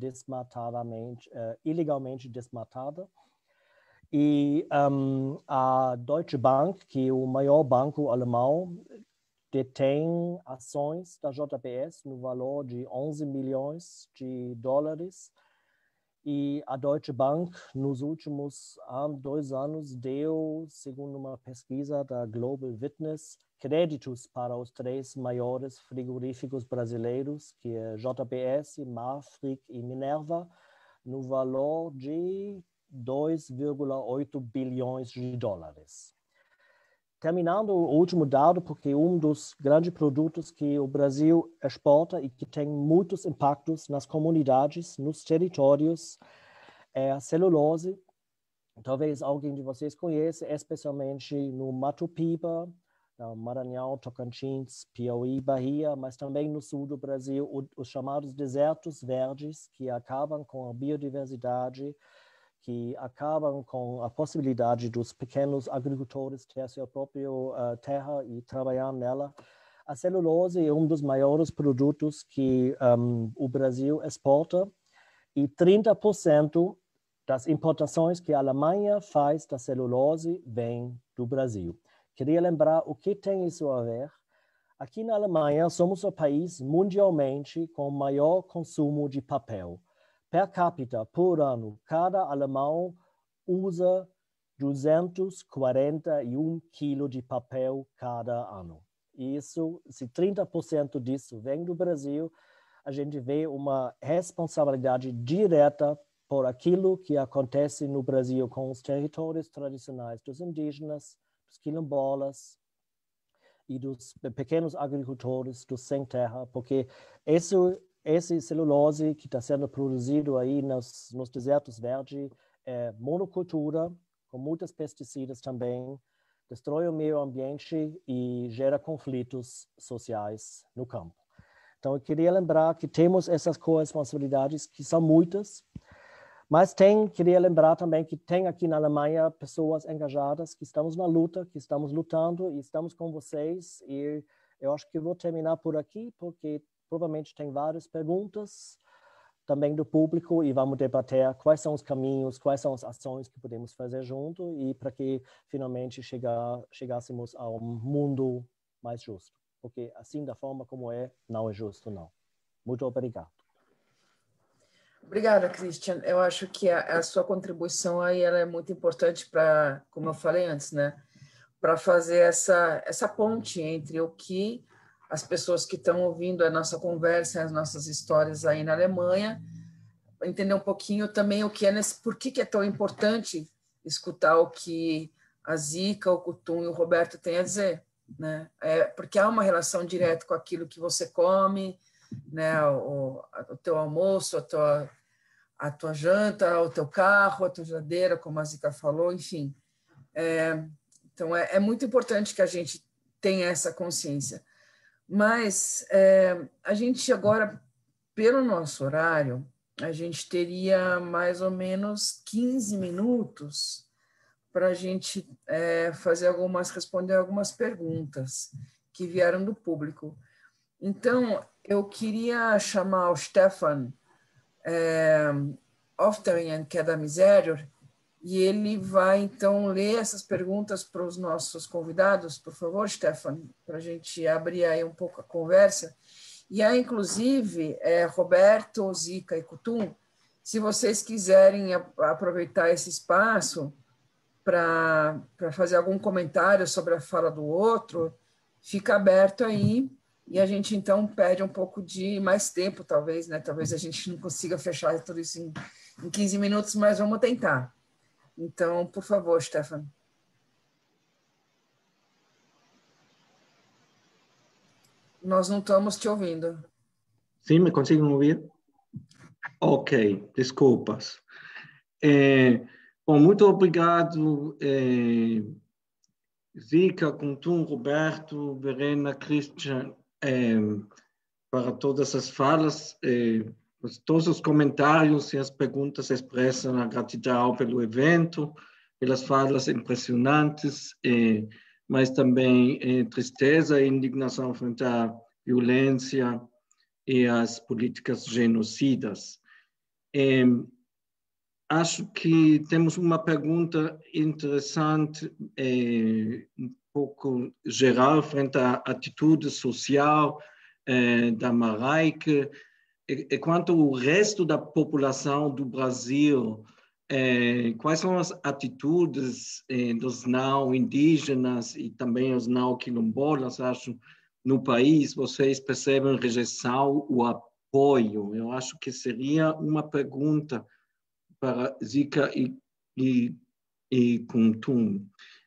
ilegalmente desmatadas. E a Deutsche Bank, que é o maior banco alemão, detém ações da JBS no valor de 11 milhões de dólares. E a Deutsche Bank, nos últimos 2 anos, deu, segundo uma pesquisa da Global Witness, créditos para os 3 maiores frigoríficos brasileiros, que é JBS, Marfrig e Minerva, no valor de 2,8 bilhões de dólares. Terminando o último dado, porque um dos grandes produtos que o Brasil exporta e que tem muitos impactos nas comunidades, nos territórios, é a celulose. Talvez alguém de vocês conheça, especialmente no Mato Piba, no Maranhão, Tocantins, Piauí, Bahia, mas também no sul do Brasil, os chamados desertos verdes, que acabam com a biodiversidade, que acabam com a possibilidade dos pequenos agricultores ter sua própria terra e trabalhar nela. A celulose é um dos maiores produtos que o Brasil exporta, e 30% das importações que a Alemanha faz da celulose vem do Brasil. Queria lembrar o que tem isso a ver. Aqui na Alemanha, somos o país mundialmente com o maior consumo de papel. Per capita, por ano, cada alemão usa 241 quilos de papel cada ano. Isso, se 30% disso vem do Brasil, a gente vê uma responsabilidade direta por aquilo que acontece no Brasil com os territórios tradicionais dos indígenas, dos quilombolas e dos pequenos agricultores, dos sem terra, porque esse celulose que está sendo produzido aí nos desertos verdes é monocultura, com muitos pesticidas também, destrói o meio ambiente e gera conflitos sociais no campo. Então, eu queria lembrar que temos essas corresponsabilidades, que são muitas, mas queria lembrar também que tem aqui na Alemanha pessoas engajadas, que estamos na luta, que estamos lutando e estamos com vocês. E eu acho que vou terminar por aqui, porque provavelmente tem várias perguntas também do público e vamos debater quais são os caminhos, quais são as ações que podemos fazer junto e para que finalmente chegássemos a um mundo mais justo. Porque assim, da forma como não é justo, não. Muito obrigado. Obrigada, Christian. Eu acho que a sua contribuição aí ela é muito importante para, como eu falei antes, né, para fazer essa ponte entre o que as pessoas que estão ouvindo a nossa conversa, as nossas histórias aí na Alemanha, entender um pouquinho também o que por que é tão importante escutar o que a Zika, o Kutum e o Roberto têm a dizer, né? Porque há uma relação direta com aquilo que você come, né? O teu almoço, a tua janta, o teu carro, a tua geladeira, como a Zika falou, enfim. Então, é muito importante que a gente tenha essa consciência. Mas a gente agora, pelo nosso horário, a gente teria mais ou menos 15 minutos para a gente responder algumas perguntas que vieram do público. Então, eu queria chamar o Stefan Ofteringen, que é da Miséria, e ele vai, então, ler essas perguntas para os nossos convidados. Por favor, Stefan, para a gente abrir aí um pouco a conversa. E aí, inclusive, Roberto, Zika e Kutum, se vocês quiserem aproveitar esse espaço para fazer algum comentário sobre a fala do outro, fica aberto aí, e a gente, então, pede um pouco de mais tempo, talvez, né? Talvez a gente não consiga fechar tudo isso em 15 minutos, mas vamos tentar. Então, por favor, Stefan. Nós não estamos te ouvindo. Sim, me conseguem ouvir? Ok, desculpas. Bom, muito obrigado, Zika, Kutum, Roberto, Verena, Christian, para todas as falas, todos os comentários e as perguntas expressam a gratidão pelo evento, pelas falas impressionantes, mas também tristeza e indignação frente à violência e às políticas genocidas. Acho que temos uma pergunta interessante, um pouco geral, frente à atitude social da Mareike, quanto ao resto da população do Brasil, quais são as atitudes dos não indígenas e também os não quilombolas, acho, no país? Vocês percebem rejeição ou apoio? Eu acho que seria uma pergunta para Zika e Kutum.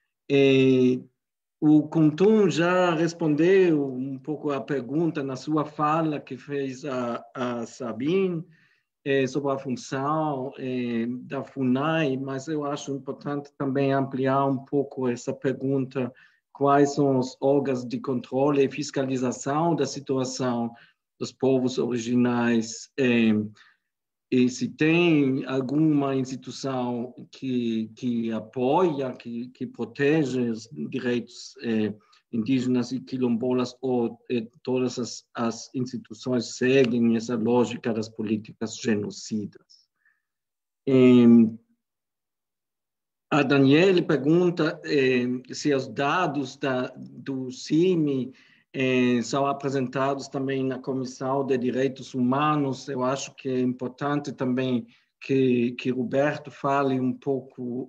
O Kutum já respondeu um pouco a pergunta na sua fala que fez a Sabine sobre a função da FUNAI, mas eu acho importante também ampliar um pouco essa pergunta: quais são os órgãos de controle e fiscalização da situação dos povos originais, e se tem alguma instituição que apoia, que protege os direitos indígenas e quilombolas, ou todas as instituições seguem essa lógica das políticas genocidas. A Daniele pergunta se os dados do CIMI são apresentados também na Comissão de Direitos Humanos. Eu acho que é importante também que Roberto fale um pouco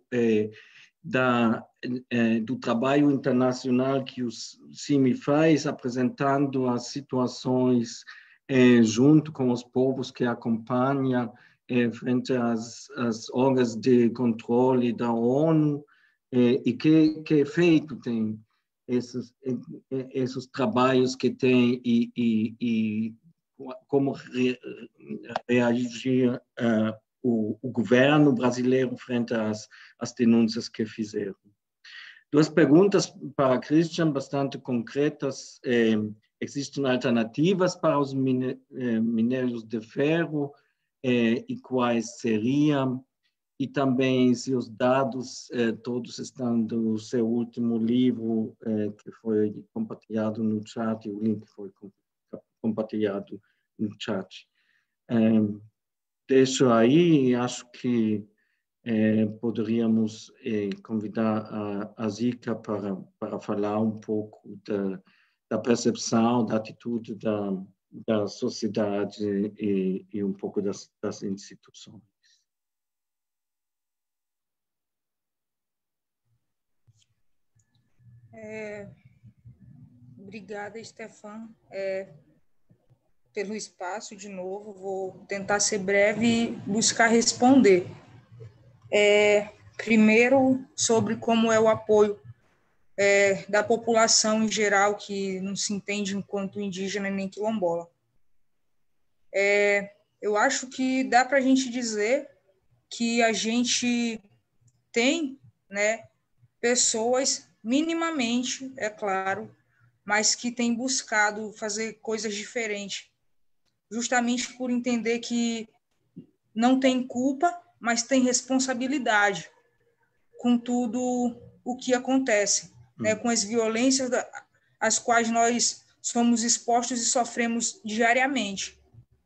do trabalho internacional que o CIMI faz, apresentando as situações junto com os povos que acompanham, frente às órgãos de controle da ONU, e que efeito tem esses trabalhos que tem e como reagir o governo brasileiro frente às denúncias que fizeram. Duas perguntas para Christian, bastante concretas. Existem alternativas para os minérios de ferro e quais seriam? E também se os dados todos estão do seu último livro, que foi compartilhado no chat, o link foi compartilhado no chat. Deixo aí, acho que poderíamos convidar a Zika para falar um pouco da percepção, da atitude da sociedade e um pouco das instituições. Obrigada, Stefan, pelo espaço de novo. Vou tentar ser breve e buscar responder. Primeiro, sobre como é o apoio da população em geral, que não se entende enquanto indígena nem quilombola. Eu acho que dá para a gente dizer que a gente tem, né, pessoas, minimamente, é claro, mas que têm buscado fazer coisas diferentes, justamente por entender que não tem culpa, mas tem responsabilidade com tudo o que acontece, né, com as violências às quais nós somos expostos e sofremos diariamente.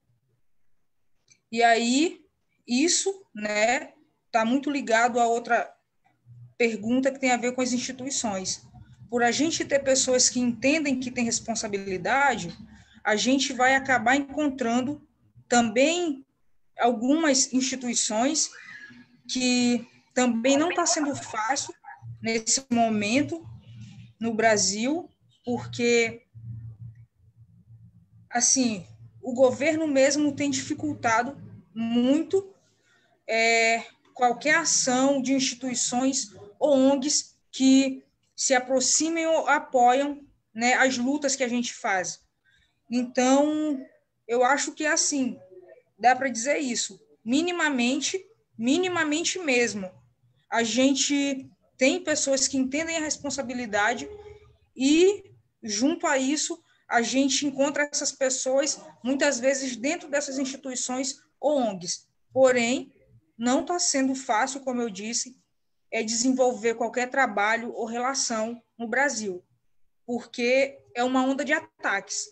E aí, isso, né, está muito ligado a outra pergunta que tem a ver com as instituições. Por a gente ter pessoas que entendem que tem responsabilidade, a gente vai acabar encontrando também algumas instituições que também não está sendo fácil nesse momento no Brasil, porque, assim, o governo mesmo tem dificultado muito qualquer ação de instituições ou ONGs que se aproximem ou apoiam, né, as lutas que a gente faz. Então, eu acho que, assim, dá para dizer isso, minimamente mesmo. A gente tem pessoas que entendem a responsabilidade e, junto a isso, a gente encontra essas pessoas, muitas vezes, dentro dessas instituições ou ONGs. Porém, não está sendo fácil, como eu disse, desenvolver qualquer trabalho ou relação no Brasil, porque é uma onda de ataques.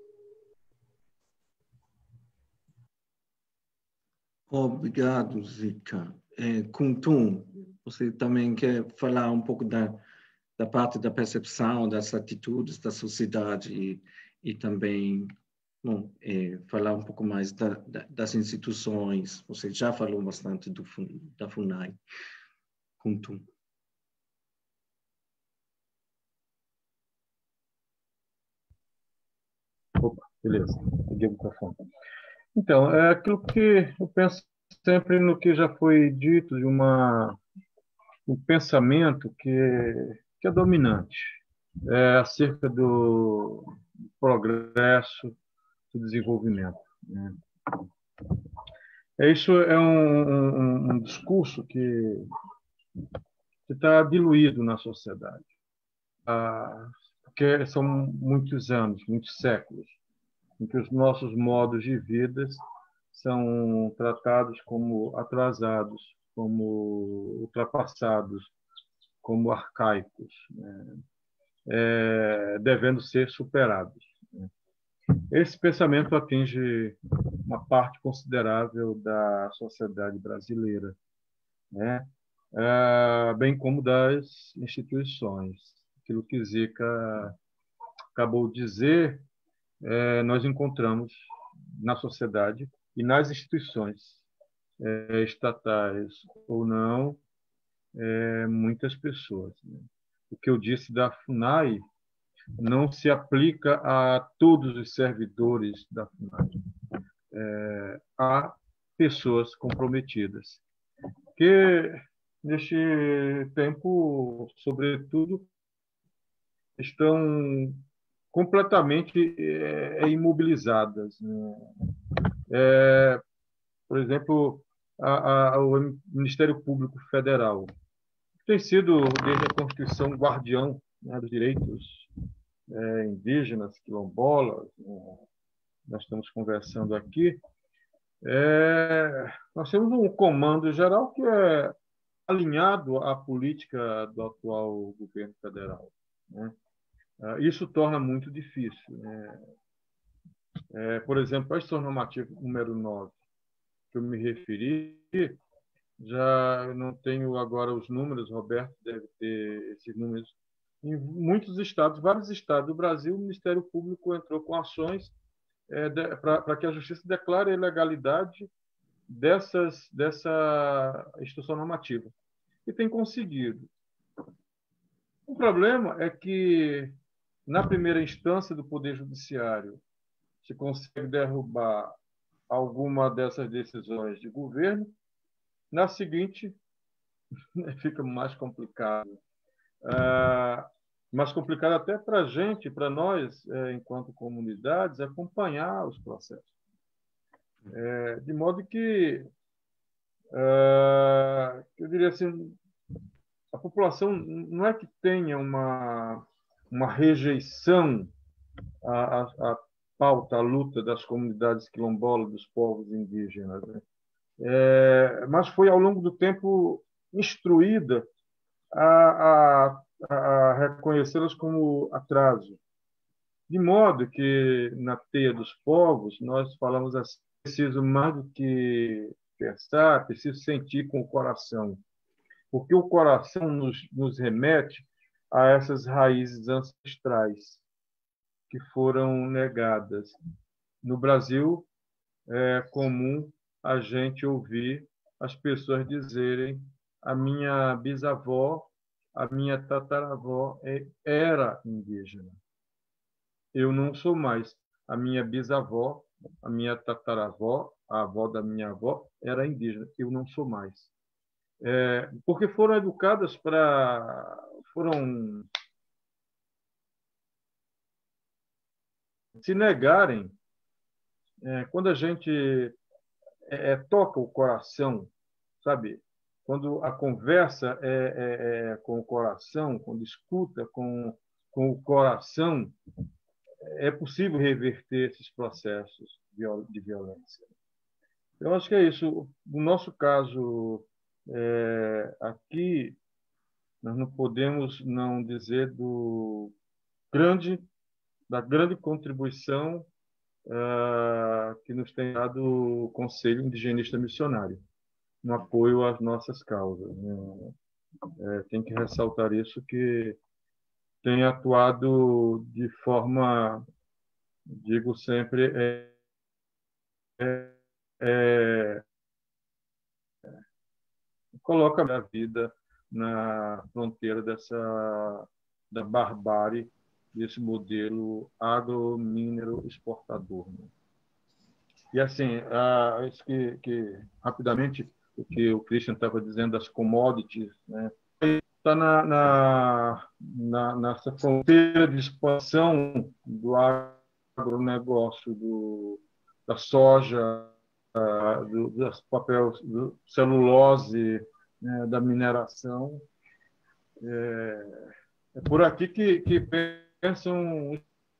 Obrigado, Zica. Kuntum, você também quer falar um pouco da parte da percepção, das atitudes da sociedade e também falar um pouco mais das instituições. Você já falou bastante da FUNAI. Kuntum. Opa, beleza. Peguei o microfone. Então, é aquilo que eu penso sempre no que já foi dito de um pensamento que é dominante, acerca do progresso, do desenvolvimento, né? Isso é um discurso que está diluído na sociedade, porque são muitos anos, muitos séculos, em que os nossos modos de vida são tratados como atrasados, como ultrapassados, como arcaicos, né? Devendo ser superados. Esse pensamento atinge uma parte considerável da sociedade brasileira, né? Bem como das instituições. Aquilo que Zica acabou de dizer, nós encontramos na sociedade e nas instituições, estatais ou não, muitas pessoas, né? O que eu disse da FUNAI não se aplica a todos os servidores da FUNAI. Há pessoas comprometidas que, neste tempo, sobretudo, estão completamente imobilizadas, né? Por exemplo, o Ministério Público Federal tem sido, desde a Constituição, guardião, né, dos direitos indígenas, quilombolas, né? Nós estamos conversando aqui. Nós temos um comando geral que é alinhado à política do atual governo federal, né? Isso torna muito difícil, né? Por exemplo, a exceção normativa número 9, que eu me referi, já não tenho agora os números, Roberto deve ter esses números. Em muitos estados, vários estados do Brasil, o Ministério Público entrou com ações para que a Justiça declare a ilegalidade dessa instituição normativa. E tem conseguido. O problema é que, na primeira instância do Poder Judiciário, se consegue derrubar alguma dessas decisões de governo, na seguinte fica mais complicado. Mais complicado até para a gente, para nós, enquanto comunidades, acompanhar os processos. De modo que, eu diria assim, a população não é que tenha uma rejeição à pauta, à luta das comunidades quilombolas, dos povos indígenas, né? Mas foi, ao longo do tempo, instruída a reconhecê-las como atraso. De modo que, na teia dos povos, nós falamos assim, preciso mais do que pensar, preciso sentir com o coração. Porque o coração nos remete a essas raízes ancestrais que foram negadas. No Brasil, é comum a gente ouvir as pessoas dizerem: a minha bisavó, a minha tataravó era indígena. Eu não sou mais. A minha bisavó, a minha tataravó, a avó da minha avó era indígena. Eu não sou mais. Porque foram educadas foram se negarem. Quando a gente toca o coração, sabe? Quando a conversa é com o coração, quando escuta com o coração, é possível reverter esses processos de violência. Eu acho que é isso. No nosso caso, aqui, nós não podemos não dizer da grande contribuição que nos tem dado o Conselho Indigenista Missionário no apoio às nossas causas, né? Tem que ressaltar isso, que tem atuado de forma, digo sempre, coloca a vida na fronteira da barbárie desse modelo agro-minero exportador, né? E assim, isso que rapidamente o que o Christian estava dizendo das commodities, né? Está nessa fronteira de expansão do agronegócio, da soja, dos papéis, do celulose, né, da mineração. É por aqui que pensam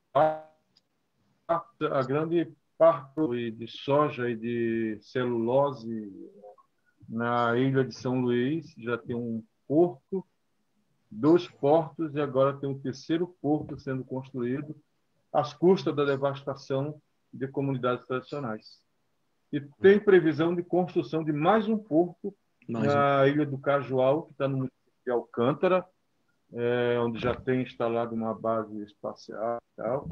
a grande parte de soja e de celulose na ilha de São Luís. Já tem um porto, 2 portos, e agora tem um 3º porto sendo construído às custas da devastação de comunidades tradicionais. E tem previsão de construção de mais um porto na ilha do Cajual, que está no município de Alcântara, onde já tem instalado uma base espacial e tal.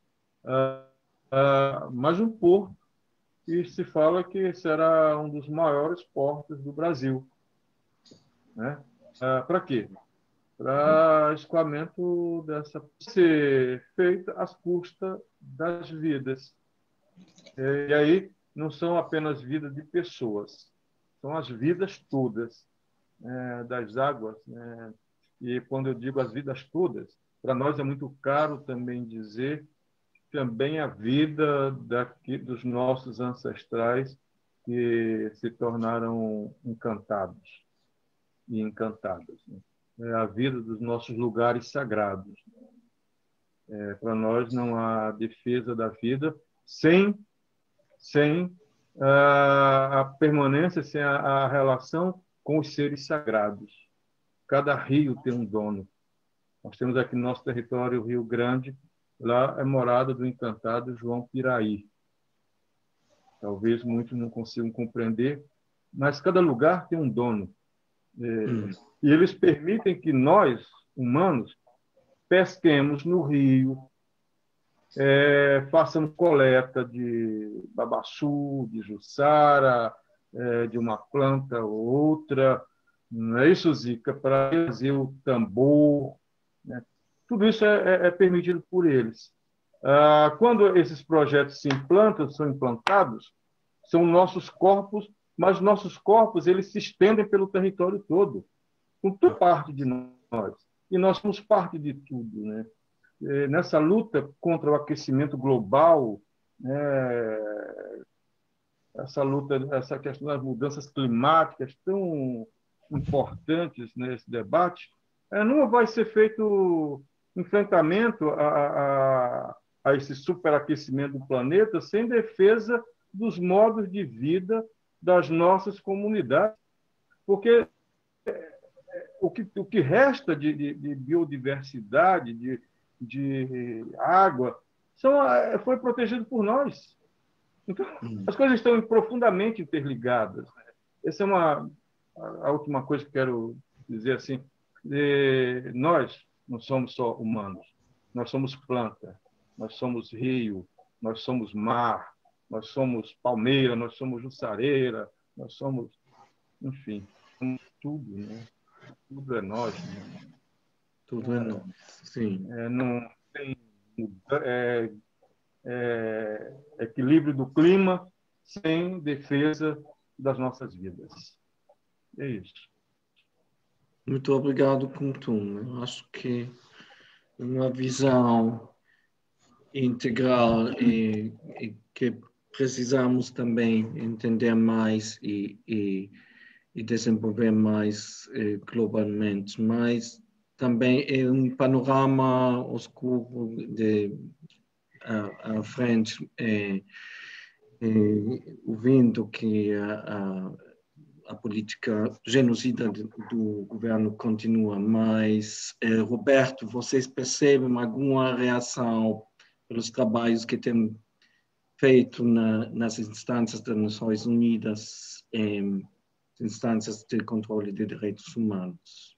Mais um porto, e se fala que será um dos maiores portos do Brasil, né? Para quê? Para escoamento dessa ser feita às custas das vidas. E aí não são apenas vidas de pessoas, são as vidas todas, das águas, né? E quando eu digo as vidas todas, para nós é muito caro também dizer também a vida dos nossos ancestrais que se tornaram encantados e encantadas, né? A vida dos nossos lugares sagrados. Para nós não há defesa da vida sem a permanência, sem a relação com os seres sagrados. Cada rio tem um dono. Nós temos aqui no nosso território o Rio Grande, lá é morada do encantado João Piraí. Talvez muitos não consigam compreender, mas cada lugar tem um dono. E eles permitem que nós, humanos, pesquemos no rio, façamos coleta de babaçu, de jussara, de uma planta ou outra. Não é isso, Zica? Para fazer o tambor, né? Tudo isso é permitido por eles. Quando esses projetos são implantados, são nossos corpos, mas nossos corpos eles se estendem pelo território todo, com toda parte de nós. E nós somos parte de tudo, né? Nessa luta contra o aquecimento global, né, essa questão das mudanças climáticas tão importantes nesse debate, não vai ser feito enfrentamento a esse superaquecimento do planeta sem defesa dos modos de vida das nossas comunidades. Porque o que resta de biodiversidade, de água, foi protegido por nós. Então, as coisas estão profundamente interligadas. Essa é a última coisa que quero dizer assim. Nós não somos só humanos, nós somos planta, nós somos rio, nós somos mar, nós somos palmeira, nós somos jussareira, nós somos, enfim, somos tudo, né? Tudo é nós. Né? Tudo é nós, sim. Não tem equilíbrio do clima sem defesa das nossas vidas. É isso. Muito obrigado, Kuntum. Eu acho que uma visão integral e que precisamos também entender mais e desenvolver mais globalmente, mas também é um panorama escuro à frente, ouvindo que a política genocida do governo continua, mas, Roberto, vocês percebem alguma reação pelos trabalhos que tem feito nas instâncias das Nações Unidas, instâncias de controle de direitos humanos?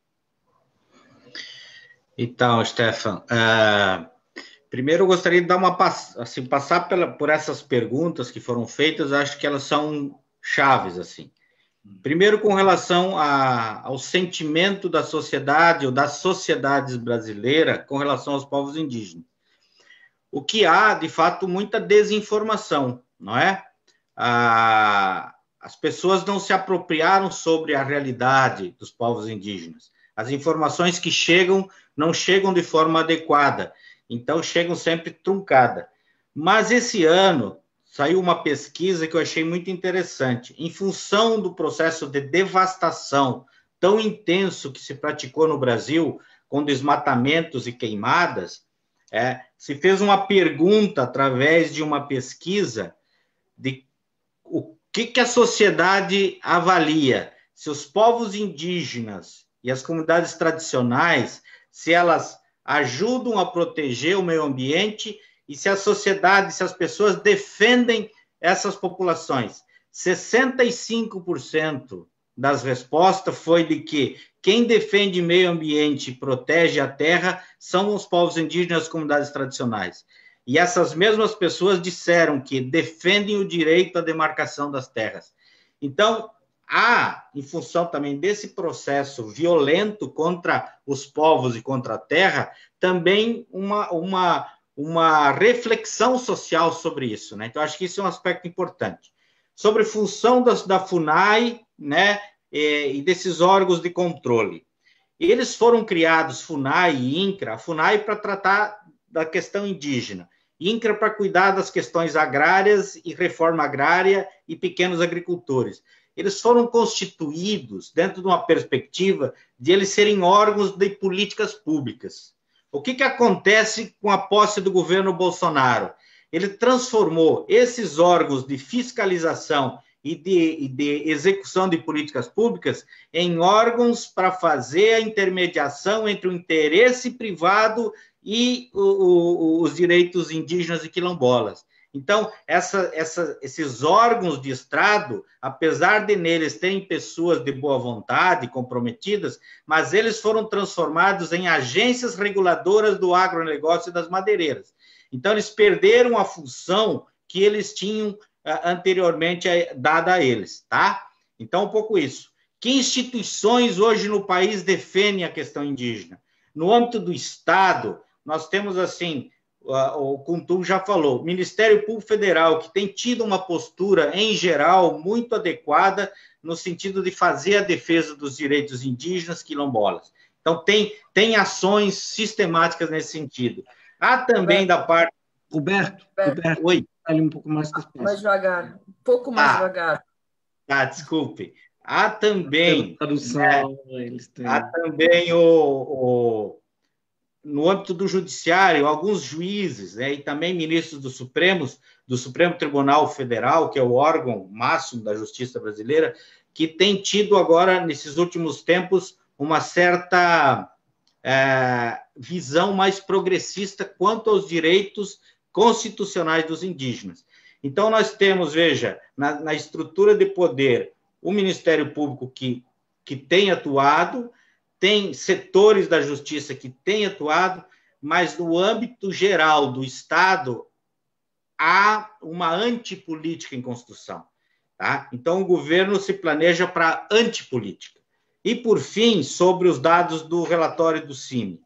Então, Stefan, primeiro eu gostaria de dar passar por essas perguntas que foram feitas, acho que elas são chaves, assim. Primeiro, com relação ao sentimento da sociedade ou das sociedades brasileiras com relação aos povos indígenas. O que há, de fato, muita desinformação, não é? As pessoas não se apropriaram sobre a realidade dos povos indígenas. As informações que chegam não chegam de forma adequada, então chegam sempre truncada. Mas esse ano saiu uma pesquisa que eu achei muito interessante. Em função do processo de devastação tão intenso que se praticou no Brasil, com desmatamentos e queimadas, se fez uma pergunta através de uma pesquisa de o que a sociedade avalia, se os povos indígenas e as comunidades tradicionais, se elas ajudam a proteger o meio ambiente e se a sociedade, se as pessoas defendem essas populações. 65% das respostas foi de que quem defende meio ambiente e protege a terra são os povos indígenas e as comunidades tradicionais. E essas mesmas pessoas disseram que defendem o direito à demarcação das terras. Então, há, em função também desse processo violento contra os povos e contra a terra, também uma reflexão social sobre isso, né? Então, acho que isso é um aspecto importante. Sobre função da FUNAI, né, e desses órgãos de controle. Eles foram criados, FUNAI e INCRA, a FUNAI para tratar da questão indígena, INCRA para cuidar das questões agrárias e reforma agrária e pequenos agricultores. Eles foram constituídos dentro de uma perspectiva de eles serem órgãos de políticas públicas. O que acontece com a posse do governo Bolsonaro? Ele transformou esses órgãos de fiscalização e de execução de políticas públicas em órgãos para fazer a intermediação entre o interesse privado e os direitos indígenas e quilombolas. Então, esses órgãos de Estado, apesar de neles terem pessoas de boa vontade, comprometidas, mas eles foram transformados em agências reguladoras do agronegócio e das madeireiras. Então, eles perderam a função que eles tinham anteriormente dada a eles, tá? Então, um pouco isso. Que instituições hoje no país defendem a questão indígena? No âmbito do Estado, nós temos, assim, o Kuntum já falou, Ministério Público Federal, que tem tido uma postura, em geral, muito adequada no sentido de fazer a defesa dos direitos indígenas quilombolas. Então, tem ações sistemáticas nesse sentido. Há também da parte... Roberto, oi. Fale um pouco mais despacio. Mais devagar, um pouco mais devagar. Desculpe. Há também... Tradução, eles têm... Há também no âmbito do judiciário, alguns juízes, né, e também ministros do Supremo Tribunal Federal, que é o órgão máximo da justiça brasileira, que tem tido agora, nesses últimos tempos, uma certa visão mais progressista quanto aos direitos constitucionais dos indígenas. Então, nós temos, veja, na estrutura de poder, o Ministério Público que tem atuado, tem setores da justiça que têm atuado, mas no âmbito geral do Estado há uma antipolítica em construção. Tá? Então, o governo se planeja para antipolítica. E, por fim, sobre os dados do relatório do CIMI.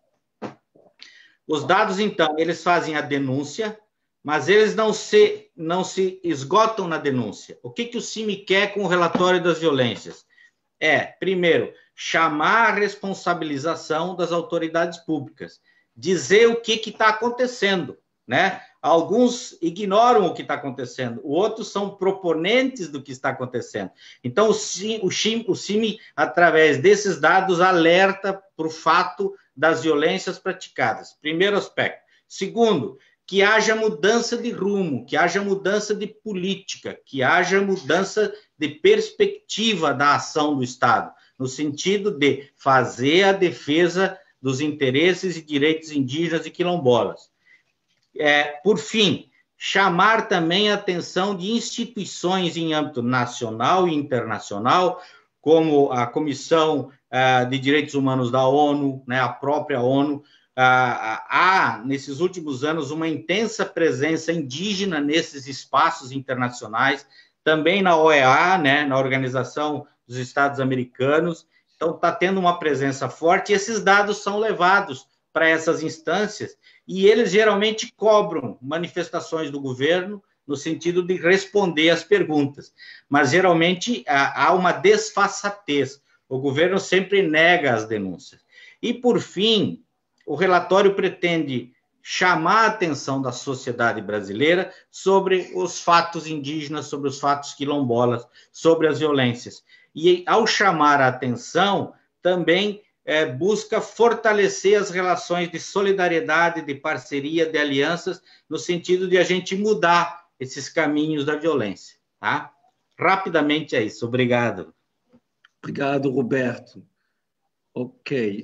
Os dados, então, eles fazem a denúncia, mas eles não se esgotam na denúncia. O que o CIMI quer com o relatório das violências? Primeiro, chamar a responsabilização das autoridades públicas, dizer o que está acontecendo, né? Alguns ignoram o que está acontecendo, outros são proponentes do que está acontecendo. Então, o CIMI, através desses dados, alerta para o fato das violências praticadas. Primeiro aspecto. Segundo, que haja mudança de rumo, que haja mudança de política, que haja mudança de perspectiva da ação do Estado, no sentido de fazer a defesa dos interesses e direitos indígenas e quilombolas. Por fim, chamar também a atenção de instituições em âmbito nacional e internacional, como a Comissão de Direitos Humanos da ONU, né, a própria ONU. Há, nesses últimos anos, uma intensa presença indígena nesses espaços internacionais, também na OEA, né, na Organização dos Estados Americanos. Então, está tendo uma presença forte, e esses dados são levados para essas instâncias, e eles geralmente cobram manifestações do governo no sentido de responder às perguntas. Mas, geralmente, há uma desfaçatez. O governo sempre nega as denúncias. E, por fim, o relatório pretende chamar a atenção da sociedade brasileira sobre os fatos indígenas, sobre os fatos quilombolas, sobre as violências. E, ao chamar a atenção, também busca fortalecer as relações de solidariedade, de parceria, de alianças, no sentido de a gente mudar esses caminhos da violência. Tá? Rapidamente é isso. Obrigado. Obrigado, Roberto. Ok,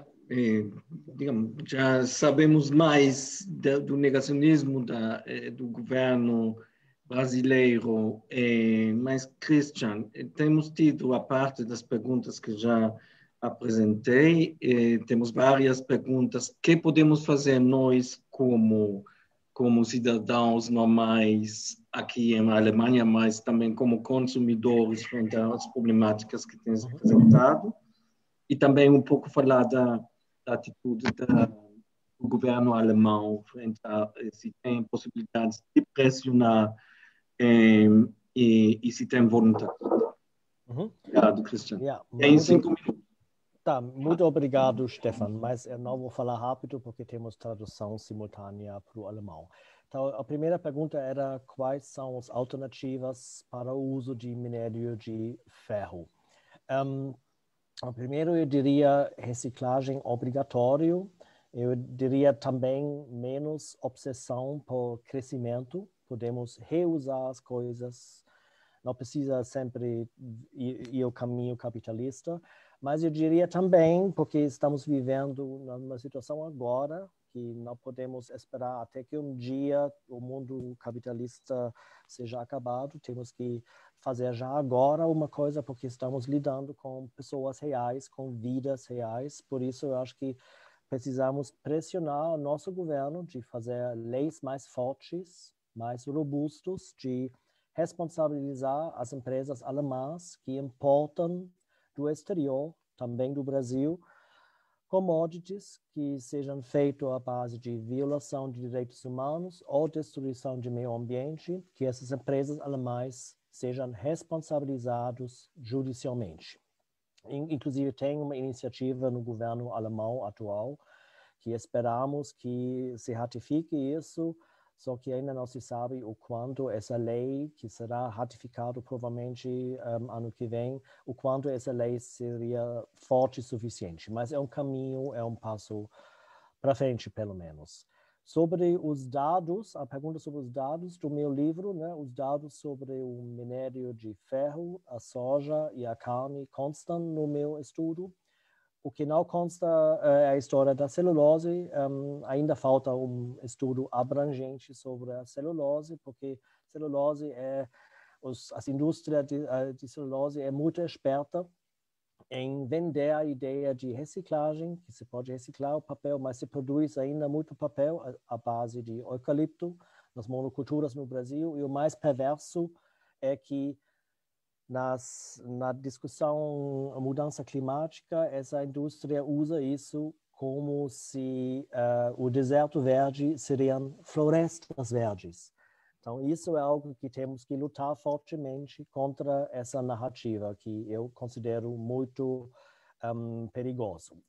já sabemos mais do negacionismo do governo brasileiro, mas, Christian, temos tido a parte das perguntas que já apresentei, temos várias perguntas. O que podemos fazer nós como cidadãos normais aqui na Alemanha, mas também como consumidores frente às problemáticas que temos apresentado? E também um pouco falar da atitude do governo alemão frente a se tem possibilidades de pressionar e se tem vontade. Obrigado, Christian. Tem 5 minutos. Tá, muito obrigado, Stefan, mas eu não vou falar rápido porque temos tradução simultânea para o alemão. Então, a primeira pergunta era quais são as alternativas para o uso de minério de ferro. Primeiro, eu diria reciclagem obrigatório. Eu diria também menos obsessão por crescimento. Podemos reusar as coisas. Não precisa sempre ir ao caminho capitalista. Mas eu diria também, porque estamos vivendo numa situação agora que não podemos esperar até que um dia o mundo capitalista seja acabado. Temos que fazer já agora uma coisa, porque estamos lidando com pessoas reais, com vidas reais. Por isso, eu acho que precisamos pressionar o nosso governo de fazer leis mais fortes, mais robustas, de responsabilizar as empresas alemãs que importam do exterior, também do Brasil, commodities que sejam feitos à base de violação de direitos humanos ou destruição de meio ambiente, que essas empresas alemãs sejam responsabilizadas judicialmente. Inclusive, tem uma iniciativa no governo alemão atual que esperamos que se ratifique isso, só que ainda não se sabe o quanto essa lei, que será ratificada provavelmente ano que vem, o quanto essa lei seria forte o suficiente. Mas é um caminho, é um passo para frente, pelo menos. Sobre os dados, a pergunta sobre os dados do meu livro, né, os dados sobre o minério de ferro, a soja e a carne constam no meu estudo. O que não consta é a história da celulose. Ainda falta um estudo abrangente sobre a celulose, porque celulose as indústrias de celulose é muito esperta em vender a ideia de reciclagem, que se pode reciclar o papel, mas se produz ainda muito papel à base de eucalipto nas monoculturas no Brasil. E o mais perverso é que na discussão mudança climática, essa indústria usa isso como se o deserto verde seriam florestas verdes. Então, isso é algo que temos que lutar fortemente contra essa narrativa, que eu considero muito perigoso.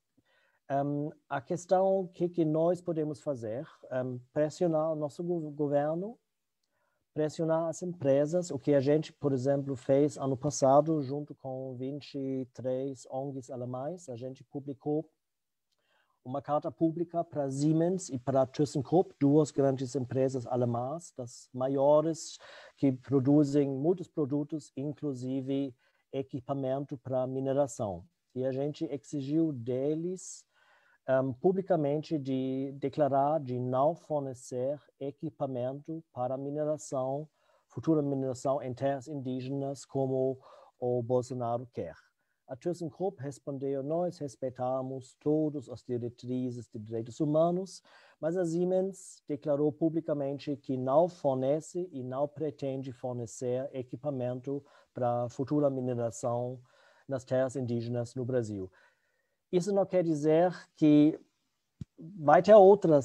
A questão que nós podemos fazer, pressionar o nosso governo, pressionar as empresas, o que a gente, por exemplo, fez ano passado, junto com 23 ONGs alemães. A gente publicou uma carta pública para Siemens e para ThyssenKrupp, duas grandes empresas alemãs, das maiores, que produzem muitos produtos, inclusive equipamento para mineração. E a gente exigiu deles publicamente de declarar de não fornecer equipamento para mineração, futura mineração em terras indígenas, como o Bolsonaro quer. A ThyssenKrupp respondeu: nós respeitamos todas as diretrizes de direitos humanos, mas a Siemens declarou publicamente que não fornece e não pretende fornecer equipamento para futura mineração nas terras indígenas no Brasil. Isso não quer dizer que vai ter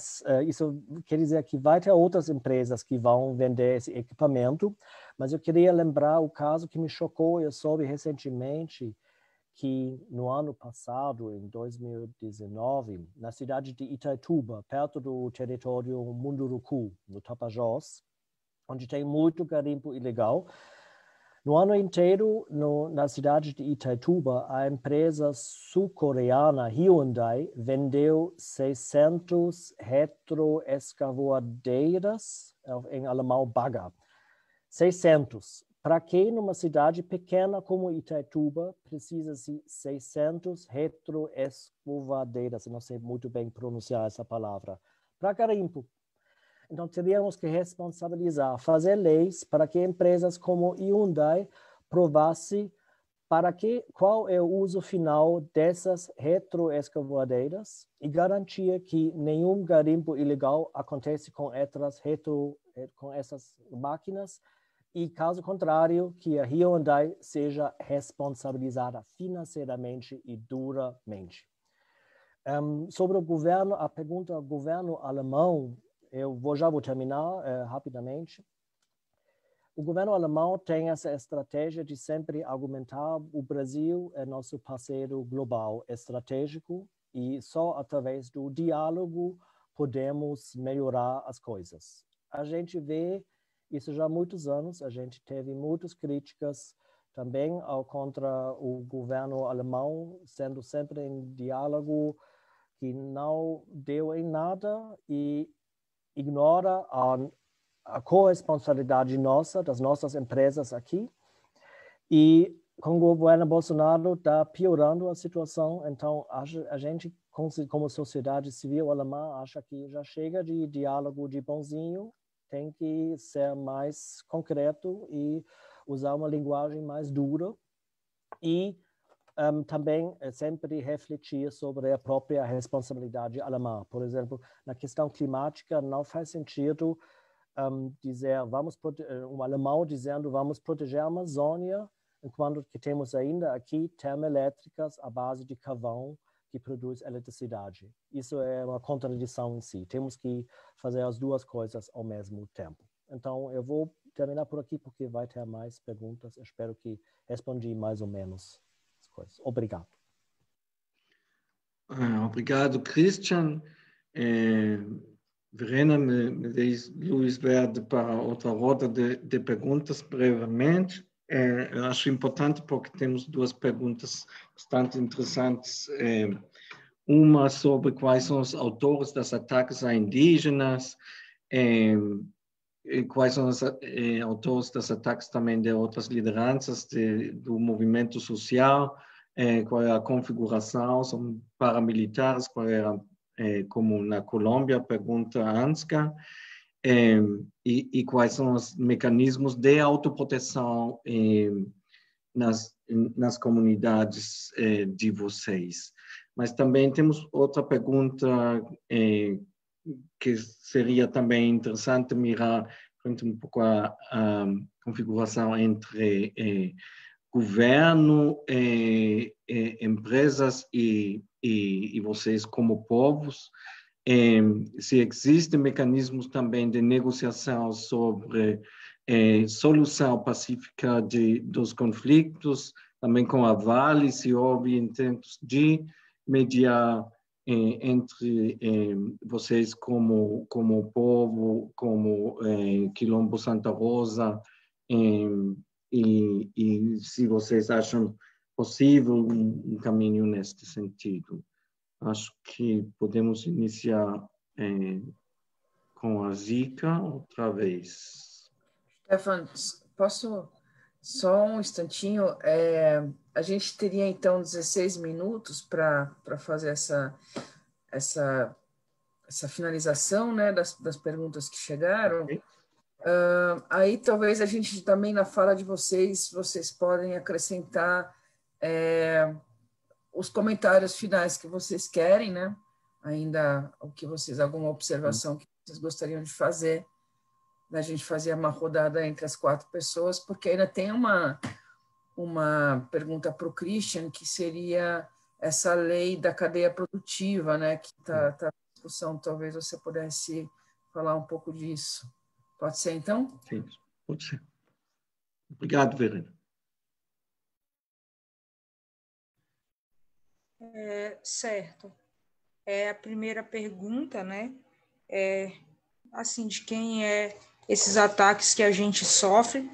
outras empresas que vão vender esse equipamento, mas eu queria lembrar o caso que me chocou. Eu soube recentemente que no ano passado, em 2019, na cidade de Itaituba, perto do território Munduruku, no Tapajós, onde tem muito garimpo ilegal, no ano inteiro, na cidade de Itaituba, a empresa sul-coreana Hyundai vendeu 600 retroescavadeiras, em alemão Bagger. 600. Para que numa cidade pequena como Itaituba precisa-se 600 retroescavadeiras? Eu não sei muito bem pronunciar essa palavra. Para garimpo. Então, teríamos que responsabilizar, fazer leis para que empresas como Hyundai provassem qual é o uso final dessas retroescavadeiras e garantir que nenhum garimpo ilegal acontece com essas máquinas e, caso contrário, que a Hyundai seja responsabilizada financeiramente e duramente. Sobre o governo, a pergunta do governo alemão, eu já vou terminar rapidamente. O governo alemão tem essa estratégia de sempre argumentar o Brasil é nosso parceiro global estratégico e só através do diálogo podemos melhorar as coisas. A gente vê isso já há muitos anos, a gente teve muitas críticas também contra o governo alemão, sendo sempre em diálogo que não deu em nada e ignora a corresponsabilidade nossa, das nossas empresas aqui. E com o governo Bolsonaro está piorando a situação. Então, a gente, como sociedade civil alemã, acha que já chega de diálogo de bonzinho, tem que ser mais concreto e usar uma linguagem mais dura. E também sempre refletir sobre a própria responsabilidade alemã. Por exemplo, na questão climática, não faz sentido dizer, um alemão dizendo vamos proteger a Amazônia, enquanto que temos ainda aqui termoelétricas à base de carvão que produz eletricidade. Isso é uma contradição em si. Temos que fazer as duas coisas ao mesmo tempo. Então, eu vou terminar por aqui, porque vai ter mais perguntas. Eu espero que respondi mais ou menos as coisas. Obrigado. Obrigado, Christian. Verena, me diz luz verde para outra roda de perguntas brevemente. Eu acho importante porque temos duas perguntas bastante interessantes. Uma sobre quais são os autores dos ataques a indígenas, quais são os autores dos ataques também de outras lideranças do movimento social, qual é a configuração, são paramilitares, qual é como na Colômbia, pergunta Ansgar, e quais são os mecanismos de autoproteção nas comunidades de vocês. Mas também temos outra pergunta que seria também interessante mirar um pouco a configuração entre governo, empresas e vocês como povos. Se existem mecanismos também de negociação sobre solução pacífica dos conflitos, também com a Vale, se houve intentos de mediar entre vocês como povo, como Quilombo Santa Rosa, e se vocês acham possível um caminho neste sentido. Acho que podemos iniciar com a Zika outra vez. Stefan, posso só um instantinho? A gente teria, então, 16 minutos para fazer essa finalização, né, das perguntas que chegaram. Okay. Aí, talvez, a gente também, na fala de vocês podem acrescentar os comentários finais que vocês querem, né? Ainda alguma observação que vocês gostariam de fazer. A gente fazia uma rodada entre as 4 pessoas, porque ainda tem uma pergunta para o Christian, que seria essa lei da cadeia produtiva, né? Que está em discussão. Talvez você pudesse falar um pouco disso. Pode ser, então? Sim, pode ser. Obrigado, Verena. Certo. A primeira pergunta, né, assim, de quem esses ataques que a gente sofre.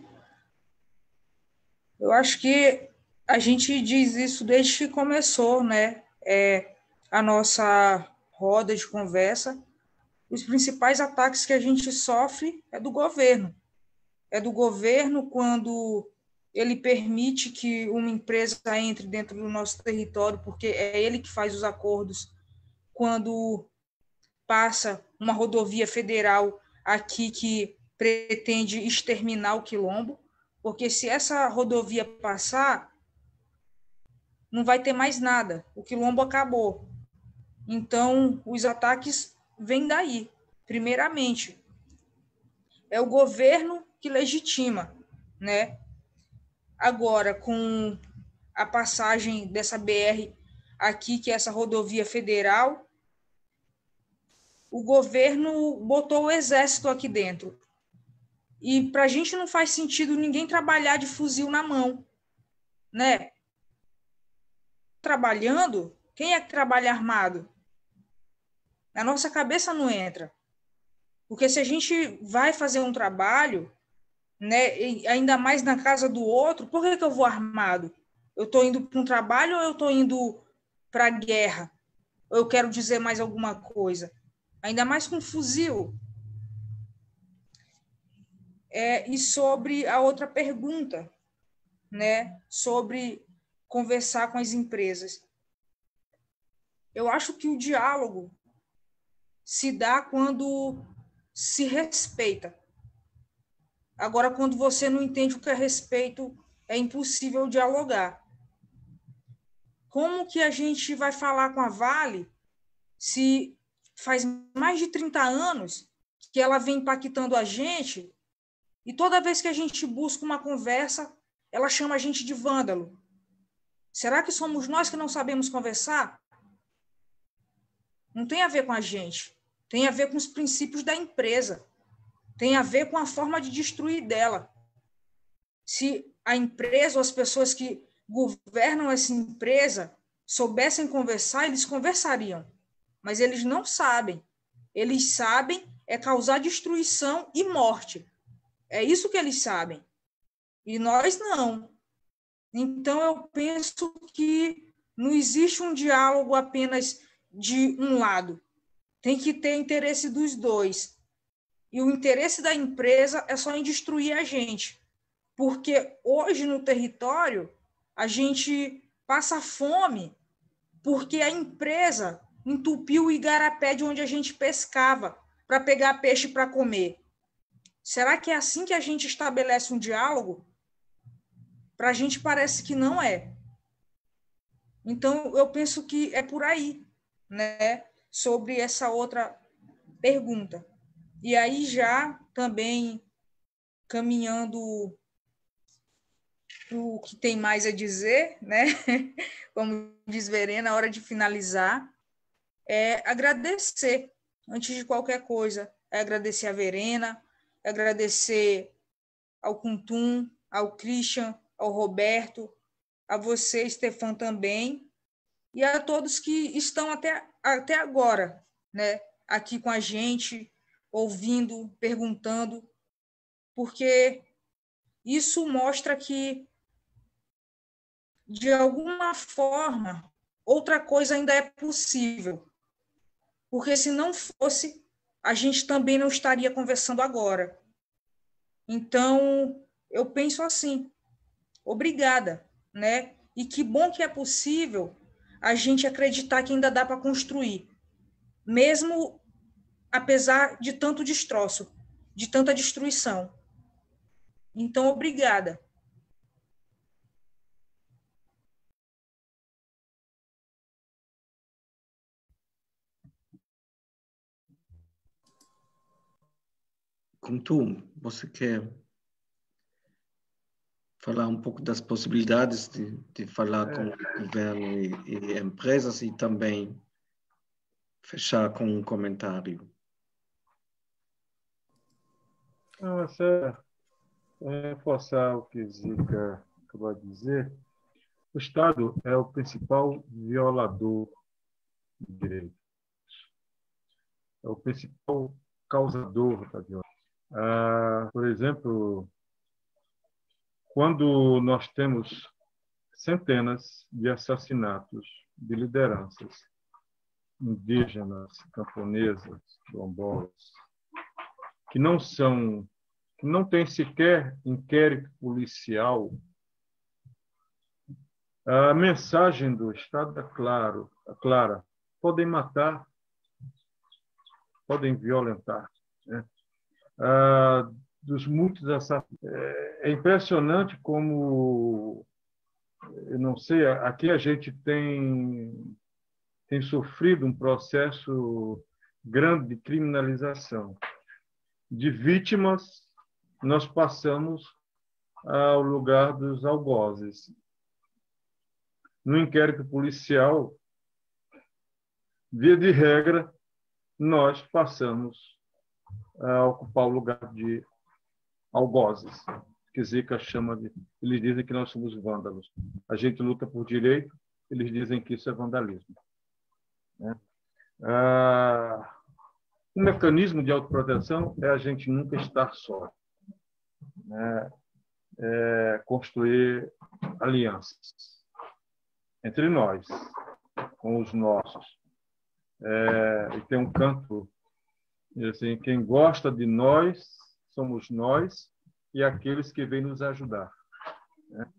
Eu acho que a gente diz isso desde que começou, né, a nossa roda de conversa. Os principais ataques que a gente sofre é do governo. É do governo quando ele permite que uma empresa entre dentro do nosso território, porque é ele que faz os acordos, quando passa uma rodovia federal aqui que pretende exterminar o Quilombo, porque se essa rodovia passar, não vai ter mais nada, o Quilombo acabou. Então, os ataques vêm daí, primeiramente. É o governo que legitima, né? Agora, com a passagem dessa BR aqui, que é essa rodovia federal, o governo botou o exército aqui dentro. E para a gente não faz sentido ninguém trabalhar de fuzil na mão, né? Trabalhando, quem é que trabalha armado? Na nossa cabeça não entra. Porque se a gente vai fazer um trabalho, né, e ainda mais na casa do outro, por que eu vou armado? Eu estou indo para um trabalho ou eu estou indo para a guerra? Ou eu quero dizer mais alguma coisa? Ainda mais com fuzil. E sobre a outra pergunta, né, sobre conversar com as empresas. Eu acho que o diálogo se dá quando se respeita. Agora, quando você não entende o que é respeito, é impossível dialogar. Como que a gente vai falar com a Vale se faz mais de 30 anos que ela vem impactando a gente e toda vez que a gente busca uma conversa, ela chama a gente de vândalo? Será que somos nós que não sabemos conversar? Não tem a ver com a gente. Tem a ver com os princípios da empresa. Tem a ver com a forma de destruir dela. Se a empresa ou as pessoas que governam essa empresa soubessem conversar, eles conversariam. Mas eles não sabem. Eles sabem é causar destruição e morte. É isso que eles sabem. E nós não. Então, eu penso que não existe um diálogo apenas de um lado. Tem que ter interesse dos dois. E o interesse da empresa é só em destruir a gente. Porque hoje, no território, a gente passa fome porque a empresa entupiu o igarapé de onde a gente pescava para pegar peixe para comer. Será que é assim que a gente estabelece um diálogo? Para a gente parece que não é. Então, eu penso que é por aí, né? Sobre essa outra pergunta. E aí, já também caminhando para o que tem mais a dizer, né? Como diz Verena, a hora de finalizar, é agradecer, antes de qualquer coisa. É agradecer a Verena, é agradecer ao Kuntum, ao Christian, ao Roberto, a você, Stefan, também, e a todos que estão até agora, né, aqui com a gente, ouvindo, perguntando, porque isso mostra que, de alguma forma, outra coisa ainda é possível. Porque se não fosse, a gente também não estaria conversando agora. Então, eu penso assim, obrigada, né? E que bom que é possível a gente acreditar que ainda dá para construir, mesmo apesar de tanto destroço, de tanta destruição. Então, obrigada. Kuntum, você quer falar um pouco das possibilidades de falar com o governo e empresas e também fechar com um comentário? Não, é reforçar o que Zica acabou de dizer. O Estado é o principal violador de direitos. É o principal causador da violência. Por exemplo, quando nós temos centenas de assassinatos de lideranças indígenas, camponesas, quilombolas, que não têm sequer inquérito policial, a mensagem do Estado é clara. Podem matar, podem violentar, né? Dos muitos assassinatos. É impressionante como, eu não sei, aqui a gente tem sofrido um processo grande de criminalização. De vítimas, nós passamos ao lugar dos algozes. No inquérito policial, via de regra, nós passamos a ocupar o lugar de algozes, que Zica chama de... Eles dizem que nós somos vândalos. A gente luta por direito, eles dizem que isso é vandalismo, né? O mecanismo de autoproteção é a gente nunca estar só, né? Construir alianças entre nós, com os nossos. E tem um canto, assim, quem gosta de nós, somos nós e aqueles que vêm nos ajudar, né?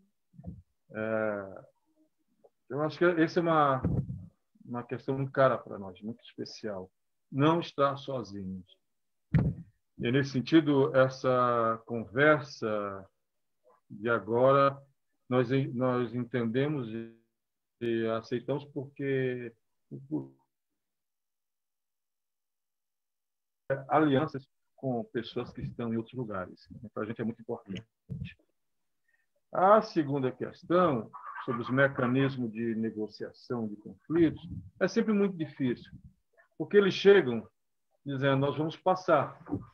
Eu acho que essa é uma questão muito cara para nós, muito especial. Não estar sozinhos. E, nesse sentido, essa conversa de agora, nós entendemos e aceitamos porque alianças com pessoas que estão em outros lugares. Para a gente é muito importante. A segunda questão, sobre os mecanismos de negociação de conflitos, é sempre muito difícil. porque eles chegam dizendo, nós vamos passar.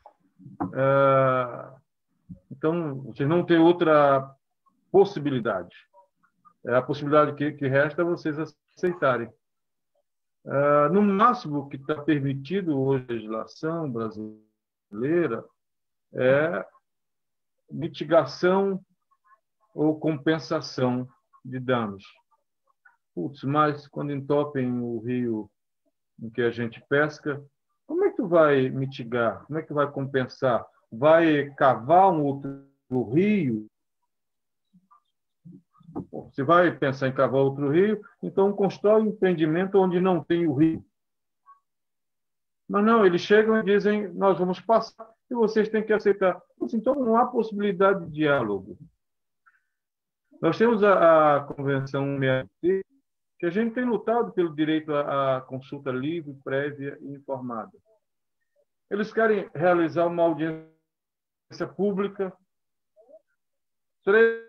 Então, vocês não têm outra possibilidade. A possibilidade que resta é vocês aceitarem. No máximo que está permitido hoje a legislação brasileira é mitigação ou compensação de danos. Putz, mas quando entopem o rio em que a gente pesca, como é que tu vai mitigar? Como é que tu vai compensar? Vai cavar um outro rio? Você vai pensar em cavar outro rio, então constrói um empreendimento onde não tem o rio. Mas não, eles chegam e dizem, nós vamos passar e vocês têm que aceitar. Então não há possibilidade de diálogo. Nós temos a Convenção 63, que a gente tem lutado pelo direito à consulta livre, prévia e informada. Eles querem realizar uma audiência pública, 3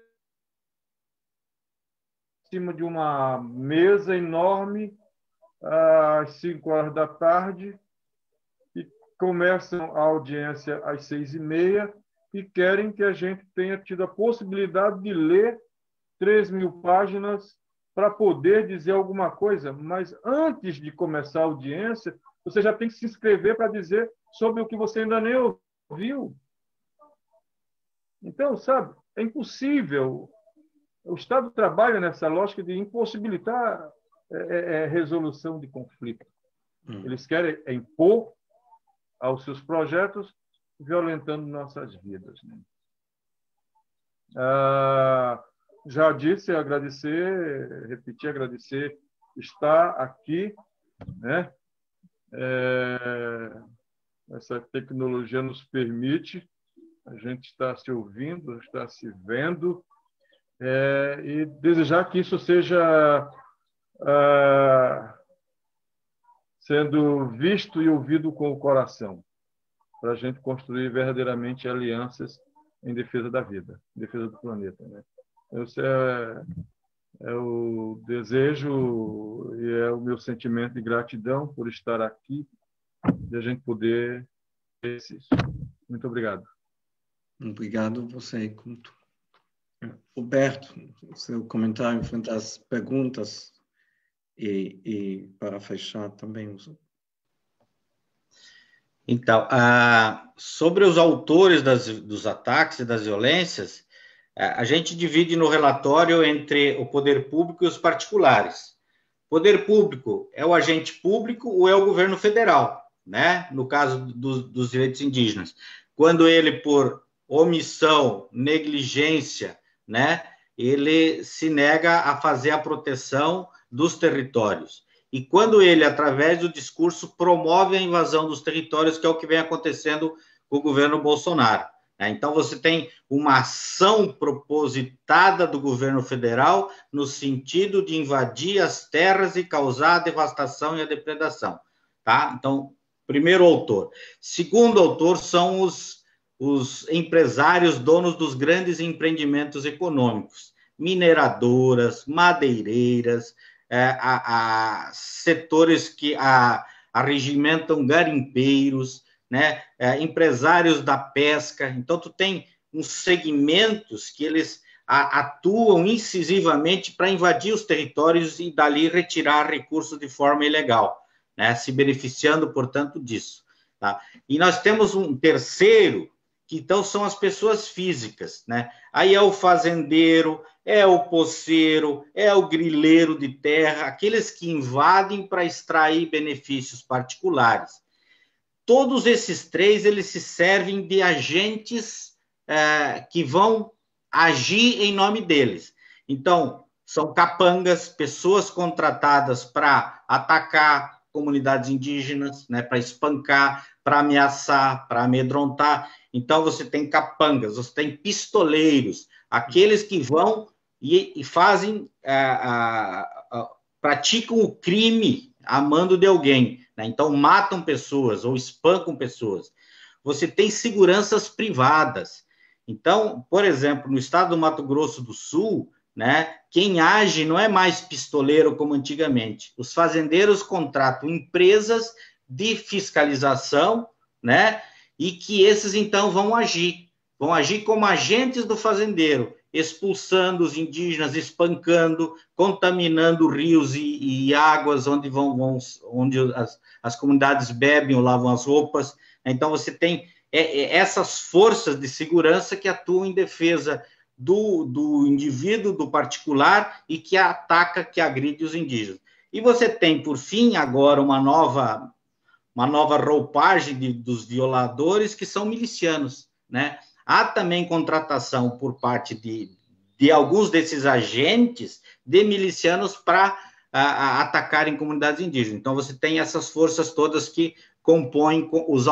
em cima de uma mesa enorme, às 5 horas da tarde, e começam a audiência às 6h30, e querem que a gente tenha tido a possibilidade de ler 3.000 páginas para poder dizer alguma coisa, mas antes de começar a audiência, você já tem que se inscrever para dizer sobre o que você ainda nem ouviu. Então, sabe, é impossível. O Estado trabalha nessa lógica de impossibilitar resolução de conflito. Eles querem impor aos seus projetos, violentando nossas vidas. Né? Já disse, repetir, agradecer, estar aqui, né? Essa tecnologia nos permite, a gente está se ouvindo, está se vendo, e desejar que isso seja sendo visto e ouvido com o coração, para a gente construir verdadeiramente alianças em defesa da vida, em defesa do planeta. Né? Esse é o desejo e é o meu sentimento de gratidão por estar aqui e a gente poder ver isso. Muito obrigado. Obrigado você, Couto. Roberto, seu comentário frente às perguntas e para fechar também. Então, sobre os autores dos ataques e das violências, a gente divide no relatório entre o poder público e os particulares. O poder público é o agente público ou é o governo federal, né? No caso dos direitos indígenas. Quando ele, por omissão, negligência, né, ele se nega a fazer a proteção dos territórios. E quando ele, através do discurso, promove a invasão dos territórios, que é o que vem acontecendo com o governo Bolsonaro. Então, você tem uma ação propositada do governo federal no sentido de invadir as terras e causar a devastação e a depredação. Tá? Então, primeiro autor. Segundo autor são os empresários, donos dos grandes empreendimentos econômicos, mineradoras, madeireiras, setores que arregimentam garimpeiros, né, empresários da pesca. Então, tu tem uns segmentos que eles atuam incisivamente para invadir os territórios e dali retirar recursos de forma ilegal, né, se beneficiando, portanto, disso. Tá? E nós temos um terceiro, que então são as pessoas físicas, né? Aí é o fazendeiro, é o poceiro, é o grileiro de terra, aqueles que invadem para extrair benefícios particulares. Todos esses três, eles se servem de agentes que vão agir em nome deles. Então, são capangas, pessoas contratadas para atacar comunidades indígenas, né, para espancar, para ameaçar, para amedrontar. Então, você tem capangas, você tem pistoleiros, aqueles que vão e fazem, praticam o crime a mando de alguém, né? Então, matam pessoas ou espancam pessoas. Você tem seguranças privadas. Então, por exemplo, no estado do Mato Grosso do Sul, né, quem age não é mais pistoleiro como antigamente. Os fazendeiros contratam empresas de fiscalização, né? E que esses, então, vão agir como agentes do fazendeiro, expulsando os indígenas, espancando, contaminando rios e águas onde onde as comunidades bebem ou lavam as roupas. Então, você tem essas forças de segurança que atuam em defesa do indivíduo, do particular, e que ataca, que agride os indígenas. E você tem, por fim, agora uma nova roupagem dos violadores, que são milicianos, né? Há também contratação por parte de alguns desses agentes de milicianos para atacarem comunidades indígenas. Então, você tem essas forças todas que compõem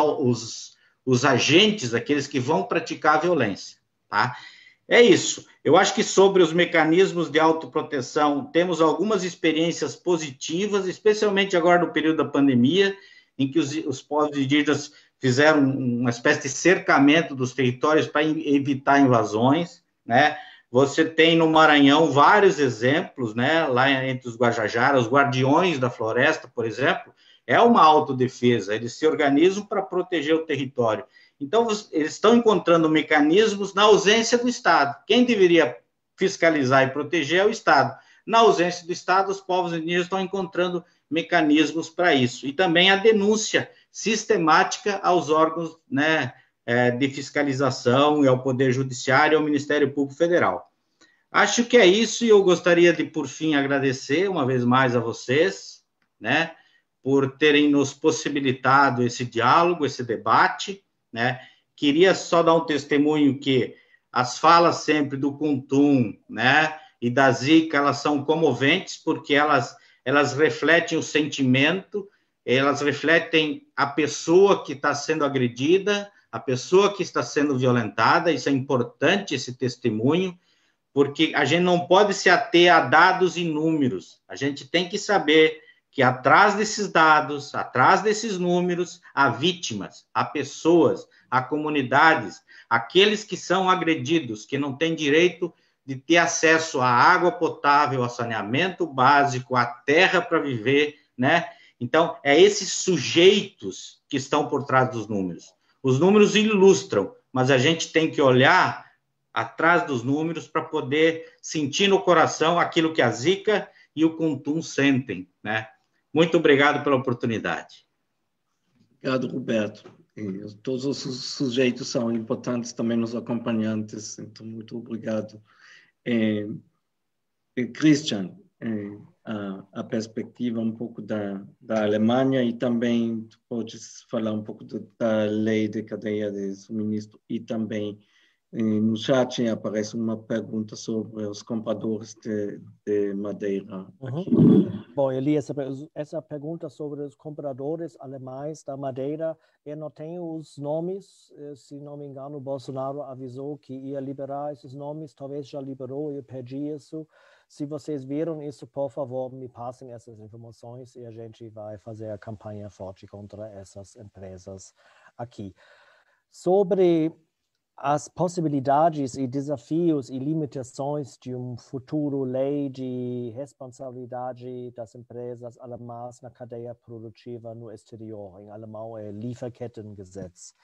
os agentes, aqueles que vão praticar a violência, tá? É isso. Eu acho que sobre os mecanismos de autoproteção, temos algumas experiências positivas, especialmente agora no período da pandemia, em que os povos indígenas fizeram uma espécie de cercamento dos territórios para evitar invasões, né? Você tem no Maranhão vários exemplos, né? Lá entre os Guajajaras, os guardiões da floresta, por exemplo, é uma autodefesa, eles se organizam para proteger o território. Então, eles estão encontrando mecanismos na ausência do Estado. Quem deveria fiscalizar e proteger é o Estado. Na ausência do Estado, os povos indígenas estão encontrando mecanismos para isso. E também a denúncia sistemática aos órgãos, né, de fiscalização, e ao Poder Judiciário e ao Ministério Público Federal. Acho que é isso, e eu gostaria de, por fim, agradecer uma vez mais a vocês, né, por terem nos possibilitado esse diálogo, esse debate, né? Queria só dar um testemunho que as falas sempre do Kuntum, né, e da Zica, elas são comoventes, porque elas refletem o sentimento, elas refletem a pessoa que está sendo agredida, a pessoa que está sendo violentada. Isso é importante, esse testemunho, porque a gente não pode se ater a dados e números, a gente tem que saber que atrás desses dados, atrás desses números, há vítimas, há pessoas, há comunidades, aqueles que são agredidos, que não têm direito de ter acesso à água potável, ao saneamento básico, à terra para viver, né? Então, é esses sujeitos que estão por trás dos números. Os números ilustram, mas a gente tem que olhar atrás dos números para poder sentir no coração aquilo que a Zica e o Kuntum sentem, né? Muito obrigado pela oportunidade. Obrigado, Roberto. Todos os sujeitos são importantes também, os acompanhantes, então muito obrigado. Christian, a perspectiva um pouco da Alemanha, e também tu podes falar um pouco da lei de cadeia de suministro, e também no chat aparece uma pergunta sobre os compradores de madeira. Bom, eu li essa pergunta sobre os compradores alemães da madeira. Eu não tenho os nomes, se não me engano, o Bolsonaro avisou que ia liberar esses nomes, talvez já liberou, eu perdi isso. Se vocês viram isso, por favor, me passem essas informações e a gente vai fazer a campanha forte contra essas empresas aqui. Sobre as possibilidades e desafios e limitações de futuro lei de responsabilidade das empresas alemãs na cadeia produtiva no exterior. Em alemão é Lieferkettengesetz.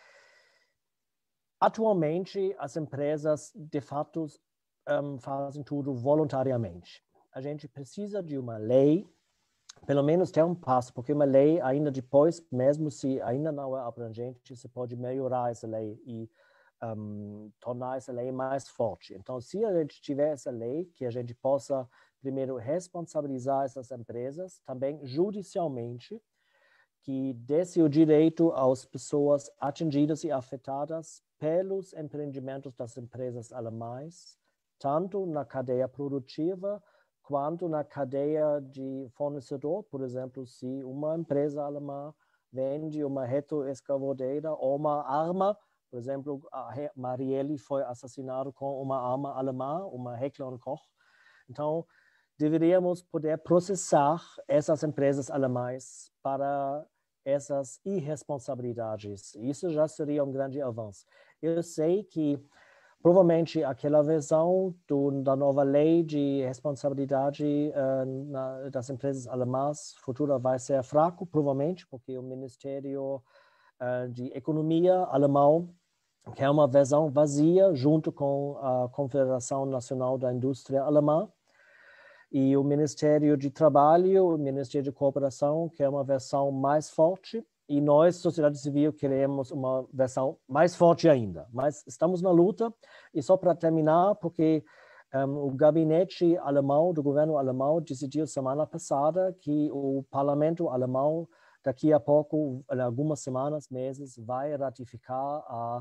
Atualmente, as empresas, de fato, fazem tudo voluntariamente. A gente precisa de uma lei, pelo menos ter um passo, porque uma lei, ainda depois, mesmo se ainda não é abrangente, você pode melhorar essa lei e tornar essa lei mais forte. Então, se a gente tiver essa lei, que a gente possa, primeiro, responsabilizar essas empresas, também judicialmente, que desse o direito às pessoas atingidas e afetadas pelos empreendimentos das empresas alemãs, tanto na cadeia produtiva quanto na cadeia de fornecedor. Por exemplo, se uma empresa alemã vende uma retroescavadeira ou uma arma, por exemplo, a Marielle foi assassinada com uma arma alemã, uma Heckler & Koch. Então, deveríamos poder processar essas empresas alemãs para essas irresponsabilidades. Isso já seria um grande avanço. Eu sei que, provavelmente aquela versão da nova lei de responsabilidade das empresas alemãs futura vai ser fraco, provavelmente, porque o Ministério de Economia alemão quer uma versão vazia junto com a Confederação Nacional da Indústria Alemã. E o Ministério de Trabalho, o Ministério de Cooperação quer uma versão mais forte. E nós, sociedade civil, queremos uma versão mais forte ainda. Mas estamos na luta. E só para terminar, porque o gabinete alemão, do governo alemão, decidiu semana passada que o parlamento alemão, daqui a pouco, em algumas semanas, meses, vai ratificar a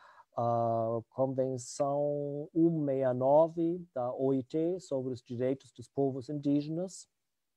Convenção 169 da OIT sobre os direitos dos povos indígenas.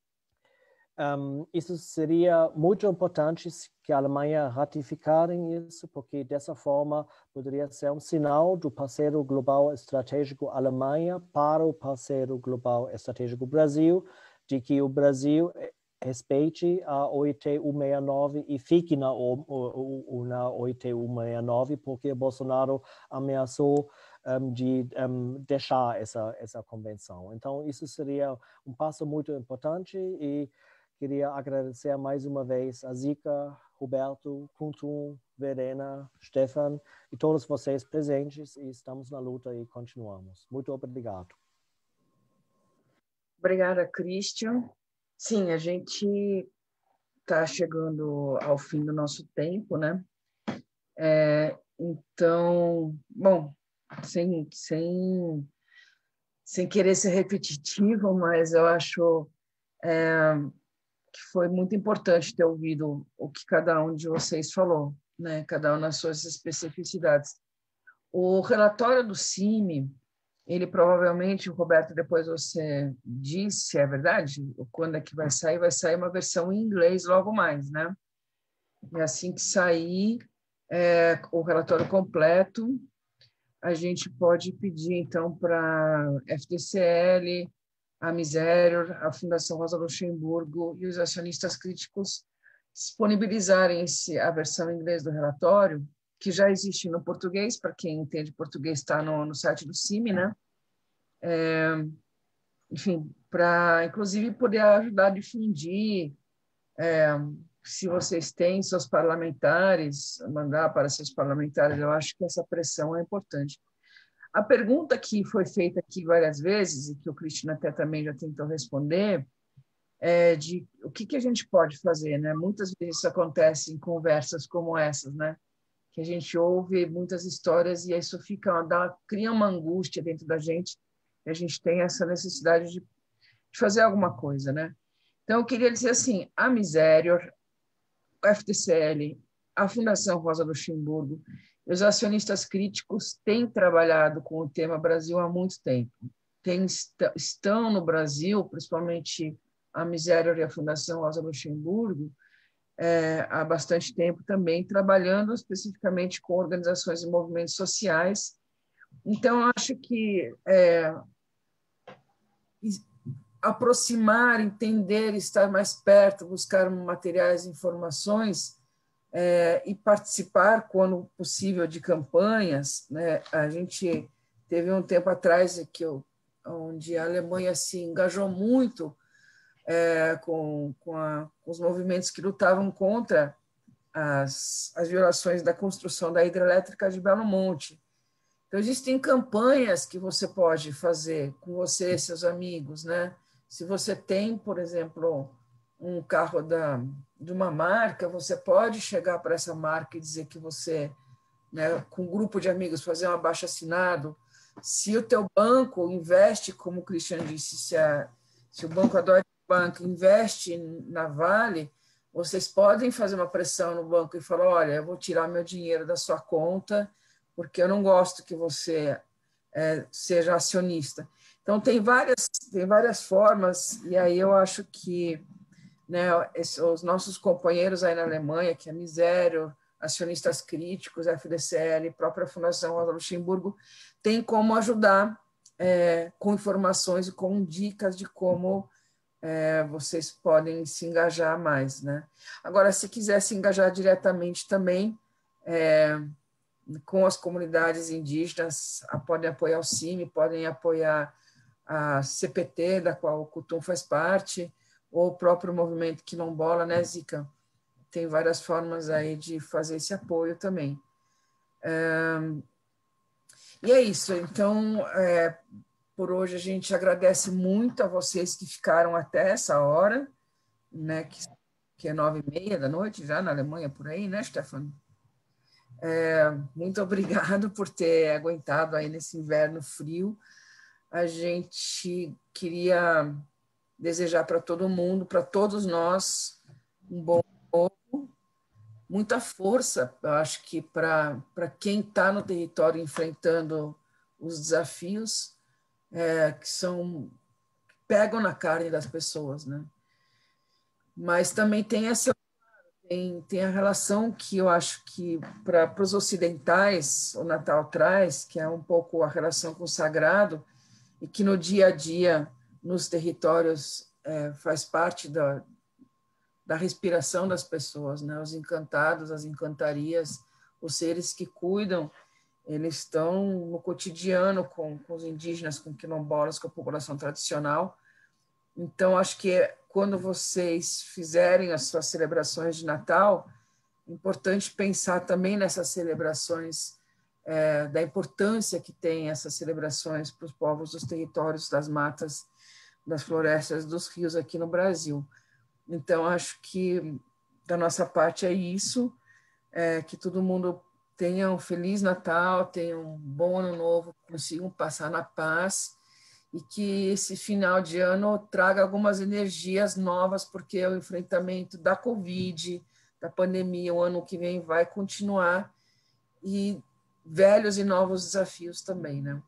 Isso seria muito importante que a Alemanha ratificarem isso, porque dessa forma poderia ser um sinal do parceiro global estratégico Alemanha para o parceiro global estratégico Brasil, de que o Brasil respeite a OIT 169 e fique na OIT 169, porque Bolsonaro ameaçou de deixar essa convenção. Então, isso seria um passo muito importante e queria agradecer mais uma vez a Zika, Roberto, Kuntun, Verena, Stefan e todos vocês presentes, e estamos na luta e continuamos. Muito obrigado. Obrigada, Christian. Sim, a gente está chegando ao fim do nosso tempo, né? Então, bom, sem querer ser repetitivo, mas eu acho que foi muito importante ter ouvido o que cada um de vocês falou, né? Cada um nas suas especificidades. O relatório do CIMI, ele provavelmente, Roberto, depois você disse, é verdade? Quando é que vai sair uma versão em inglês logo mais, né? E assim que sair o relatório completo, a gente pode pedir, então, para a FDCL, a Misério, a Fundação Rosa Luxemburgo e os acionistas críticos disponibilizarem a versão em inglês do relatório, que já existe no português, para quem entende português está no site do CIMI, né? Enfim, para, inclusive, poder ajudar a difundir, se vocês têm seus parlamentares, mandar para seus parlamentares, eu acho que essa pressão é importante. A pergunta que foi feita aqui várias vezes, e que o Cristiano até também já tentou responder, é de o que a gente pode fazer, né? Muitas vezes isso acontece em conversas como essas, né? Que a gente ouve muitas histórias e isso cria uma angústia dentro da gente, e a gente tem essa necessidade de fazer alguma coisa, né? Então, eu queria dizer assim, a Misério, o FDCL, a Fundação Rosa Luxemburgo, os acionistas críticos têm trabalhado com o tema Brasil há muito tempo. Estão no Brasil, principalmente a Misério e a Fundação Rosa Luxemburgo, há bastante tempo também, trabalhando especificamente com organizações e movimentos sociais. Então, eu acho que aproximar, entender, estar mais perto, buscar materiais e informações e participar, quando possível, de campanhas, né? A gente teve um tempo atrás onde a Alemanha se engajou muito com os movimentos que lutavam contra as violações da construção da hidrelétrica de Belo Monte. Então, existem campanhas que você pode fazer com você e seus amigos, né? Se você tem, por exemplo, um carro de uma marca, você pode chegar para essa marca e dizer que você, né, com um grupo de amigos, fazer um abaixo-assinado. Se o teu banco investe, como o Cristiano disse, se o banco, a Deutsche Bank, investe na Vale, vocês podem fazer uma pressão no banco e falar, olha, eu vou tirar meu dinheiro da sua conta, porque eu não gosto que você seja acionista. Então, tem várias formas, e aí eu acho que, né, os nossos companheiros aí na Alemanha, que é a Misério, acionistas críticos, a FDCL, própria Fundação Rosa Luxemburgo, tem como ajudar com informações e com dicas de como vocês podem se engajar mais, né? Agora, se quiser se engajar diretamente também, com as comunidades indígenas, podem apoiar o CIMI, podem apoiar a CPT, da qual o Kutum faz parte, ou o próprio movimento quilombola, né, Zica? Tem várias formas aí de fazer esse apoio também. E é isso. Então, por hoje, a gente agradece muito a vocês que ficaram até essa hora, né, que é 9h30 da noite, já na Alemanha, por aí, né, Stefano? Muito obrigado por ter aguentado aí nesse inverno frio. A gente queria desejar para todo mundo, para todos nós, um bom ano, muita força, eu acho que para quem está no território enfrentando os desafios que pegam na carne das pessoas, né? Mas também tem a relação que eu acho que para os ocidentais o Natal traz, que é um pouco a relação com o sagrado, e que no dia a dia, nos territórios, faz parte da respiração das pessoas, né? Os encantados, as encantarias, os seres que cuidam, eles estão no cotidiano com os indígenas, com quilombolas, com a população tradicional. Então, acho que quando vocês fizerem as suas celebrações de Natal, é importante pensar também nessas celebrações, da importância que tem essas celebrações para os povos dos territórios, das matas, das florestas, dos rios aqui no Brasil. Então, acho que da nossa parte é isso, que todo mundo tenha um Feliz Natal, tenha um bom Ano Novo, consigam passar na paz, e que esse final de ano traga algumas energias novas, porque o enfrentamento da Covid, da pandemia, o ano que vem vai continuar, e velhos e novos desafios também, né?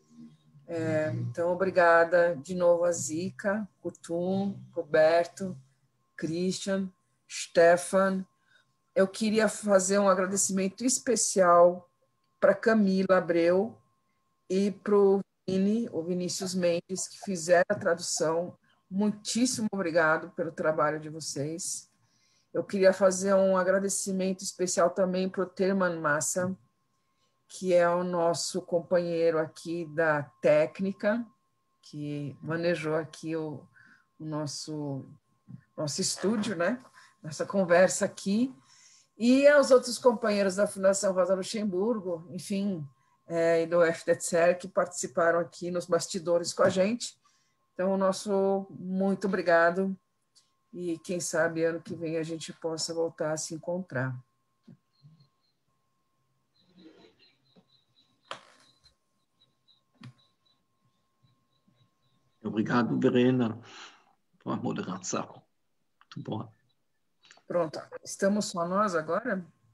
Então, obrigada de novo a Zica, Kutum, Roberto, Christian, Stefan. Eu queria fazer um agradecimento especial para Camila Abreu e para o Vinícius Mendes, que fizeram a tradução. Muitíssimo obrigado pelo trabalho de vocês. Eu queria fazer um agradecimento especial também para o Terman Massa, que é o nosso companheiro aqui da técnica, que manejou aqui o nosso estúdio, né? Nossa conversa aqui, e aos outros companheiros da Fundação Rosa Luxemburgo, enfim, e do FDETSER, que participaram aqui nos bastidores com a gente. Então, o nosso muito obrigado, e quem sabe ano que vem a gente possa voltar a se encontrar. Obrigado, Verena, pela moderação. Muito bom. Pronto, estamos só nós agora?